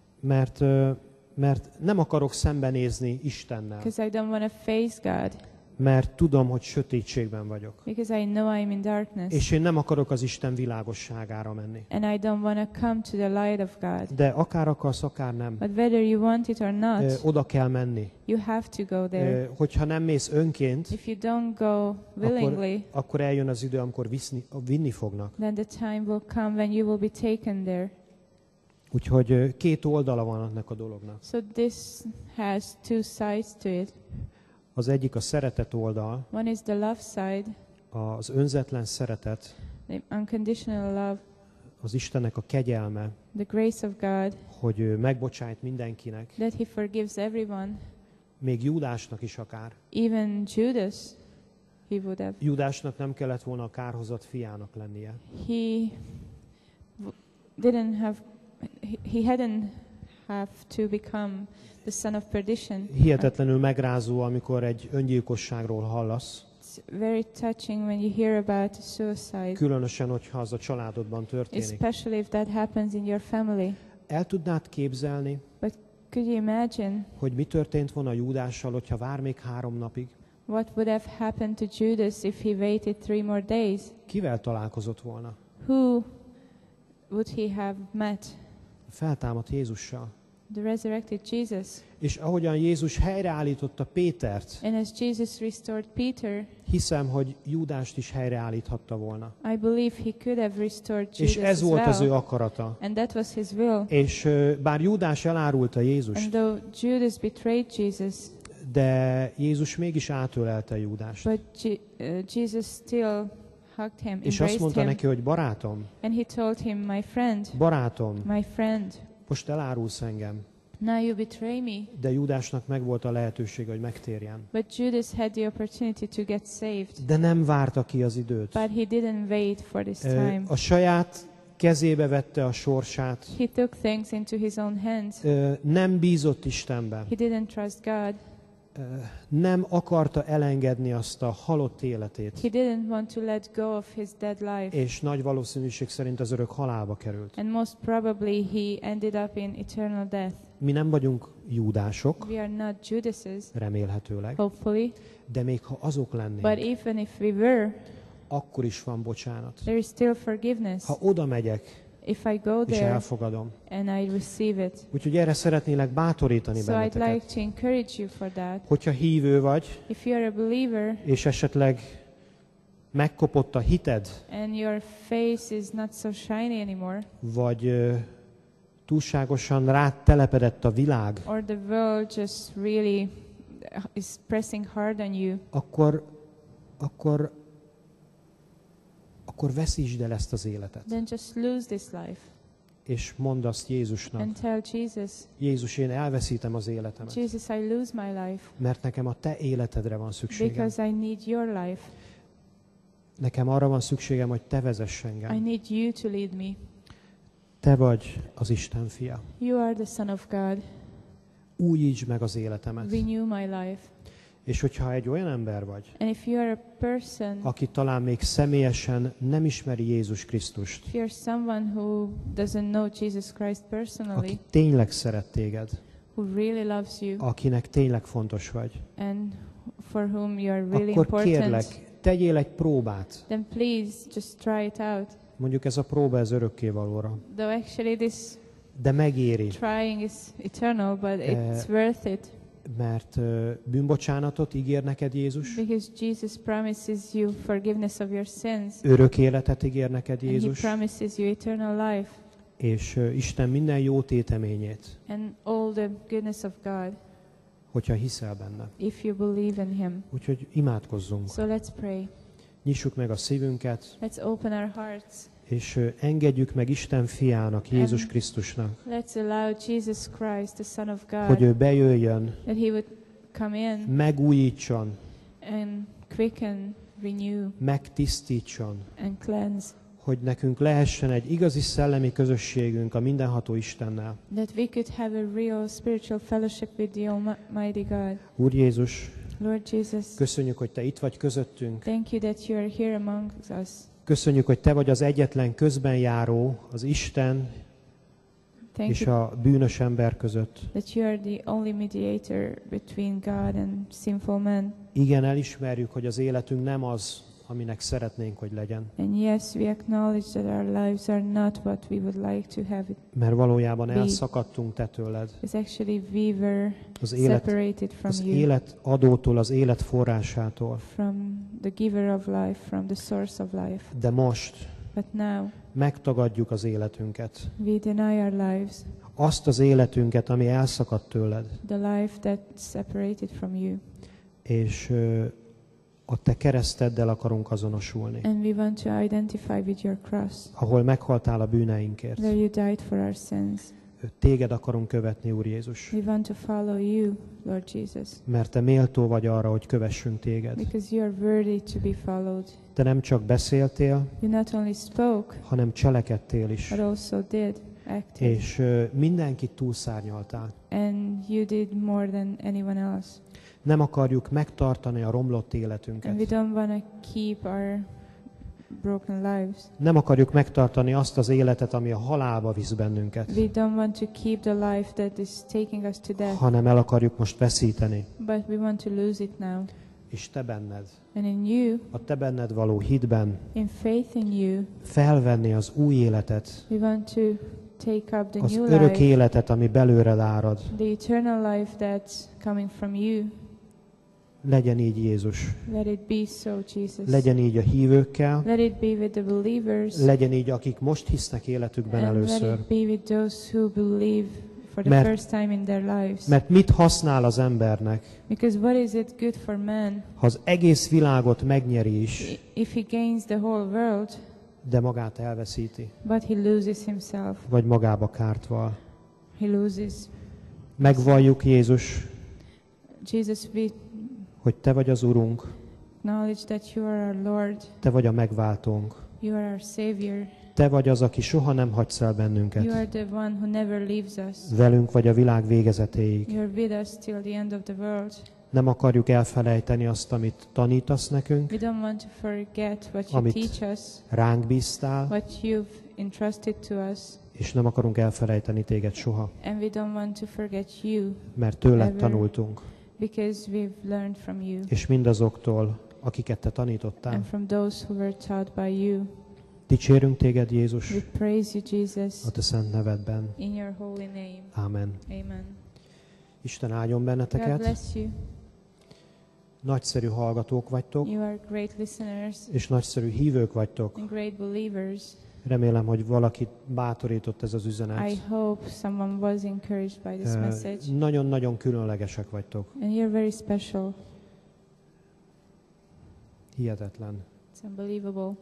Mert nem akarok szembenézni Istennel. Because I don't want to face God. Mert tudom, hogy sötétségben vagyok. Because I know I'm in darkness. És én nem akarok az Isten világosságára menni. And I don't want to come to the light of God. De akár akarsz, akár nem. But whether you want it or not, Oda kell menni. you have to go there. Hogyha nem mész önként, If you don't go willingly, akkor eljön az idő, amikor vinni fognak. then the time will come when you will be taken there. Úgyhogy két oldala van ennek a dolognak. So this has two sides to it. Az egyik a szeretet oldal, One is the love side, az önzetlen szeretet, the unconditional love, az Istennek a kegyelme, the grace of God, hogy ő megbocsájt mindenkinek, that He forgives everyone, még Júdásnak is akár. even Judas. He would have. Júdásnak nem kellett volna a kárhozat fiának lennie. He hadn't have to become the son of perdition. Hihetetlenül megrázó, amikor egy öngyilkosságról hallasz, It's very touching when you hear about suicide, különösen, hogyha az a családodban történik. especially if that happens in your family. El tudnád képzelni, Could you imagine hogy mi történt volna Júdással, hogyha vár még 3 napig? what would have happened to Judas if he waited 3 more days? Kivel találkozott volna? Who would he have met? Feltámadt Jézussal. The resurrected Jesus. És ahogyan Jézus helyreállította Pétert, And as Jesus restored Peter, hiszem, hogy Júdást is helyreállíthatta volna. I believe he could have restored És Judas ez as volt az ő well. akarata. And that was his will. És bár Júdás elárulta And Jézust, though Judas betrayed Jesus, de Jézus mégis átölelte Júdást. but Jesus still hugged him, És azt embraced mondta him. neki, hogy barátom, And he told him, my barátom, friend, most elárulsz engem. now you betray me. De Júdásnak megvolt a lehetősége, hogy megtérjen. But Judas had the opportunity to get saved. De nem várta ki az időt. But he didn't wait for this time. A saját kezébe vette a sorsát. He took things into his own hands. Nem bízott Istenben. He didn't trust God. Nem akarta elengedni azt a halott életét. He didn't want to let go of his dead life. És nagy valószínűség szerint az örök halálba került. And most probably he ended up in eternal death. Mi nem vagyunk Júdások, We are not Judases, remélhetőleg, hopefully. de még ha azok But lennénk, even if we were, akkor is van bocsánat. there is still forgiveness. Ha oda megyek, If I go és there elfogadom. and I receive it. Úgyhogy erre szeretnélek bátorítani So I'd like benneteket. to encourage you for that. Hogyha hívő vagy, If you're a believer és esetleg megkopott a hited, and your face is not so shiny anymore, vagy túlságosan rád telepedett a világ, or the world just really is pressing hard on you, akkor veszítsd el ezt az életet. then just lose this life. és mondd azt Jézusnak. and tell Jesus, Jézus, én elveszítem az életemet, Jesus, I lose my life mert nekem a te életedre van szükségem. because I need your life. Nekem arra van szükségem, hogy te vezess I engem. need you to lead me. Te vagy az Isten fia. You are the Son of God. Újítsd meg az életemet. Renew my life. És hogyha egy olyan ember vagy, And if you are a person, aki talán még személyesen nem ismeri Jézus Krisztust, if you're someone who doesn't know Jesus Christ personally, aki tényleg szeret téged, who really loves you, akinek tényleg fontos vagy, and for whom you are really akkor important, kérlek, tegyél egy próbát. then please just try it out. Mondjuk ez a próba, ez örökkévalóra. Though actually this De megéri, trying is eternal, but it's worth it mert bűnbocsánatot ígér neked Jézus, because Jesus promises you forgiveness of your sins, örök életet ígér neked and He Jézus, promises you eternal life és Isten minden jó téteményét, and all the goodness of God hogyha hiszel benne. if you believe in Him. Úgyhogy imádkozzunk. So let's pray. Nyissuk meg a szívünket, Let's open our hearts. és engedjük meg Isten fiának, Jézus Krisztusnak, Let's allow Jesus Christ, the Son of hogy God, ő bejöjjön, that He would come in megújítson, and quicken, renew, megtisztítson, and cleanse. hogy nekünk lehessen egy igazi szellemi közösségünk a mindenható Istennel. That we could have a real spiritual fellowship with the Almighty God. Úr Jézus, Lord Jesus, köszönjük, hogy Te itt vagy közöttünk. thank you that you are here among us. Köszönjük, hogy Te vagy az egyetlen közben járó az Isten Thank és you a bűnös ember között. that you are the only mediator between God and sinful men. Igen, elismerjük, hogy az életünk nem az, aminek szeretnénk, hogy legyen. And yes, we acknowledge that our lives are not what we would like to have it. Mert valójában elszakadtunk Te tőled. It's actually we were Az élet, separated from az you, élet adótól, az élet forrásától. from the giver of life, from the source of life. De most But now megtagadjuk az életünket. we deny our lives, Azt az életünket, ami elszakadt tőled. the life that's separated from you. És a Te kereszteddel akarunk azonosulni. And we want to identify with your cross, Ahol meghaltál a bűneinkért. where you died for our sins. Téged akarunk követni, Úr Jézus. We want to follow you, Lord Jesus, Mert Te méltó vagy arra, hogy kövessünk Téged. because you are worthy to be followed. Te nem csak beszéltél, You not only spoke, hanem cselekedtél is. but also did, acted, És mindenkit túlszárnyaltál. and you did more than anyone else. Nem akarjuk megtartani a romlott And we életünket. don't want to keep our broken lives. Nem akarjuk megtartani azt az életet, ami a halálba visz bennünket, We don't want to keep the life that is taking us to death, hanem el akarjuk most veszíteni. but we want to lose it now. És Te benned, And in you, a Te benned való hitben in faith in you, felvenni az új életet, we want to take up the az new örök life, életet, ami belőled árad. the eternal life that's coming from you. Legyen így, Jézus. Let it be so, Jesus. Legyen így a hívőkkel, Let it be with the believers, legyen így, akik most hisznek életükben and let először. it be with those who believe for the Mert- first time in their lives. Mert mit használ az embernek, Because what is it good for man ha az egész világot megnyeri is, if he gains the whole world, de magát elveszíti, but he loses himself? vagy magába kárt val. He loses. Megvalljuk, Jézus, Jesus, we hogy Te vagy az Urunk, acknowledge that you are our Lord, Te vagy a megváltónk. you are our Savior, Te vagy az, aki soha nem hagysz el you bennünket. are the one who never leaves us. Velünk vagy a világ végezetéig. You are with us till the end of the world. Nem akarjuk elfelejteni azt, amit tanítasz nekünk, We don't want to forget what you Amit teach us, ránk bíztál, what you've entrusted to us, és nem akarunk elfelejteni Téged soha, and we don't want to forget you, mert tőled Ever. tanultunk, because we've learned from you és mindazoktól, akiket Te tanítottál. and from those who were taught by you. Dicsérünk Téged, Jézus, We praise you, Jesus, a Te szent nevedben. in your holy name. Ámen. Amen. Isten áldjon God benneteket. bless you. Nagyszerű hallgatók vagytok, You are great listeners és nagyszerű hívők vagytok. and great believers. Remélem, hogy valakit bátorított ez az I üzenet. hope someone was encouraged by this message. Nagyon-nagyon különlegesek vagytok. And you're very special. Hihetetlen. It's unbelievable.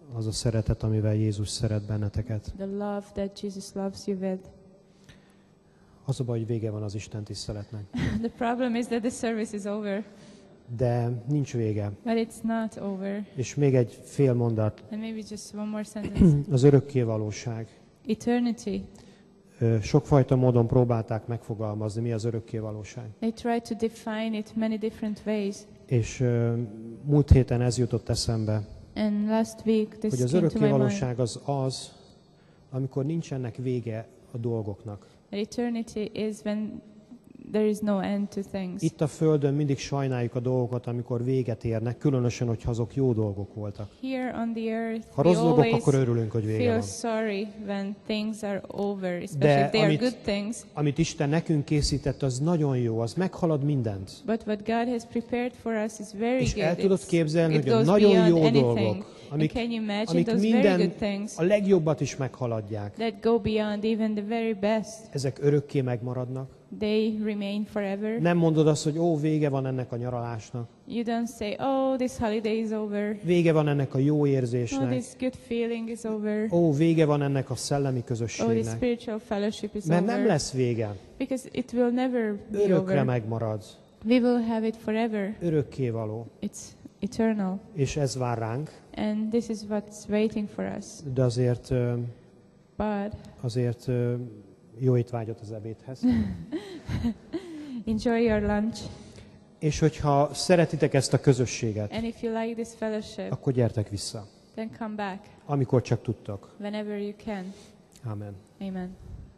az a szeretet, amivel Jézus szeret benneteket. the love that Jesus loves you with. Az a baj, hogy vége van az Isten tiszteletnek. The problem is that the service is over, De nincs vége. but it's not over. És még egy fél mondat. And maybe just one more sentence. Az örökké valóság. Eternity. Sokfajta módon próbálták megfogalmazni, mi az örökké valóság. They try to define it many different ways. És múlt héten ez jutott eszembe, And last week this hogy az came to örökké my mind. valóság az, amikor nincsenek vége a dolgoknak. Eternity is when there is no end to things. Itt a Földön mindig sajnáljuk a dolgokat, amikor véget érnek, különösen, hogyha azok jó dolgok voltak. Here on the earth, Ha we rossz dolgok, always akkor örülünk, hogy vége feel van. sorry when things are over, especially De if they are amit- good things. Amit Isten nekünk készített, az nagyon jó, az meghalad mindent. But what God has prepared for us is very És good. el tudod képzelni, It hogy a goes nagyon beyond jó anything. dolgok, And can you imagine amik those very minden, good things a legjobbat is meghaladják, that go beyond even the very best? ezek örökké megmaradnak. They remain forever. Nem mondod azt, hogy ó, vége van ennek a nyaralásnak, You don't say, oh, this holiday is over. vége van ennek a jó Oh, érzésnek, this good feeling is over. ó, vége van ennek a szellemi Oh, this közösségnek. spiritual fellowship is Mert over. nem lesz vége, Because it will never be örökre over. megmarad, We will have it forever. örökké való, It's eternal. és ez vár ránk, And this is what's waiting for us. de But azért jó étvágyat az ebédhez. enjoy your lunch. És hogyha szeretitek ezt a közösséget, And if you like this fellowship, akkor gyertek vissza, then come back amikor csak tudtok. whenever you can. Amen. Amen.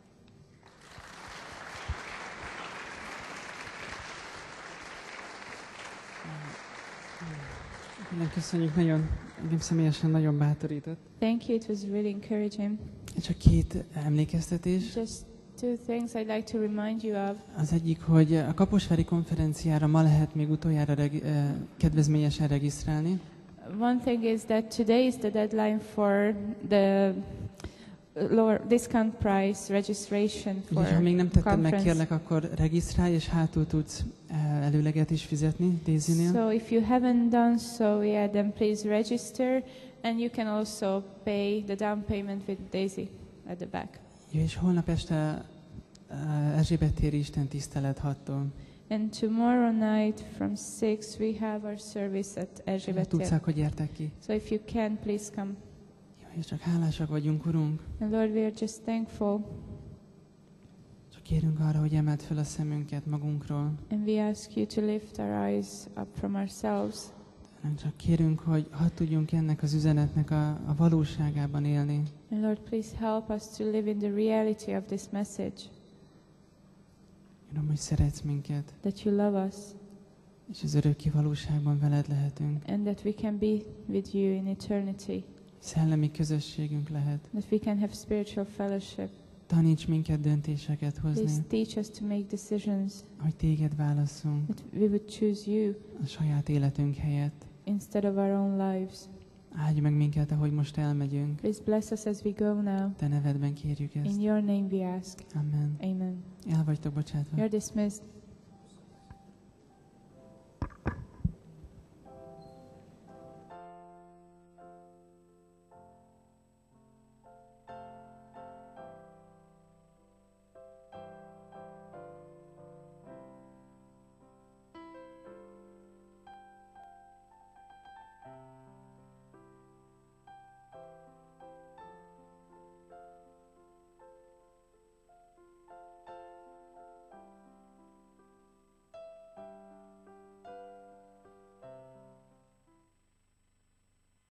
Nagyon köszönjük, engem személyesen nagyon bátorított. Thank you. It was really encouraging. Csak két emlékeztetés. Just two things I'd like to remind you of. Az egyik, hogy a Kaposvári konferenciára ma lehet még utoljára kedvezményesen regisztrálni. One thing is that today is the deadline for the lower discount price registration for Úgyhogy ha még nem tetted meg, conference. kérlek, akkor regisztrálj, és hátul tudsz előleget is fizetni Daisy-nél. So if you haven't done so yet, then please register, and you can also pay the down payment with Daisy at the back. Ja, és holnap este Erzsébet téri Isten tisztelet 6-tól. And tomorrow night from 6 we have our service at Ha Erzsébet tudsz, tér. akkor gyertek ki. So if you can, please come. Ja, és csak hálásak vagyunk, Urunk. And Lord, we are just thankful, Csak kérünk arra, hogy emeld fel a szemünket magunkról. and we ask you to lift our eyes up from ourselves. Nem csak kérünk, hogy hadd tudjunk ennek az üzenetnek a valóságában élni. And Lord, please help us to live in the reality of this message, Tudom, hogy szeretsz minket, that you love us, és az örökké valóságban veled lehetünk. and that we can be with you in eternity, Szellemi közösségünk lehet. that we can have spiritual fellowship. Taníts minket döntéseket Please hozni, teach us to make decisions, hogy téged válasszunk that we would choose you a saját életünk helyett. instead of our own lives. Áldj meg minket, ahogy most elmegyünk. Please bless us as we go now. Te nevedben kérjük ezt. In your name we ask. Amen. Amen. El vagytok bocsátva. You're dismissed.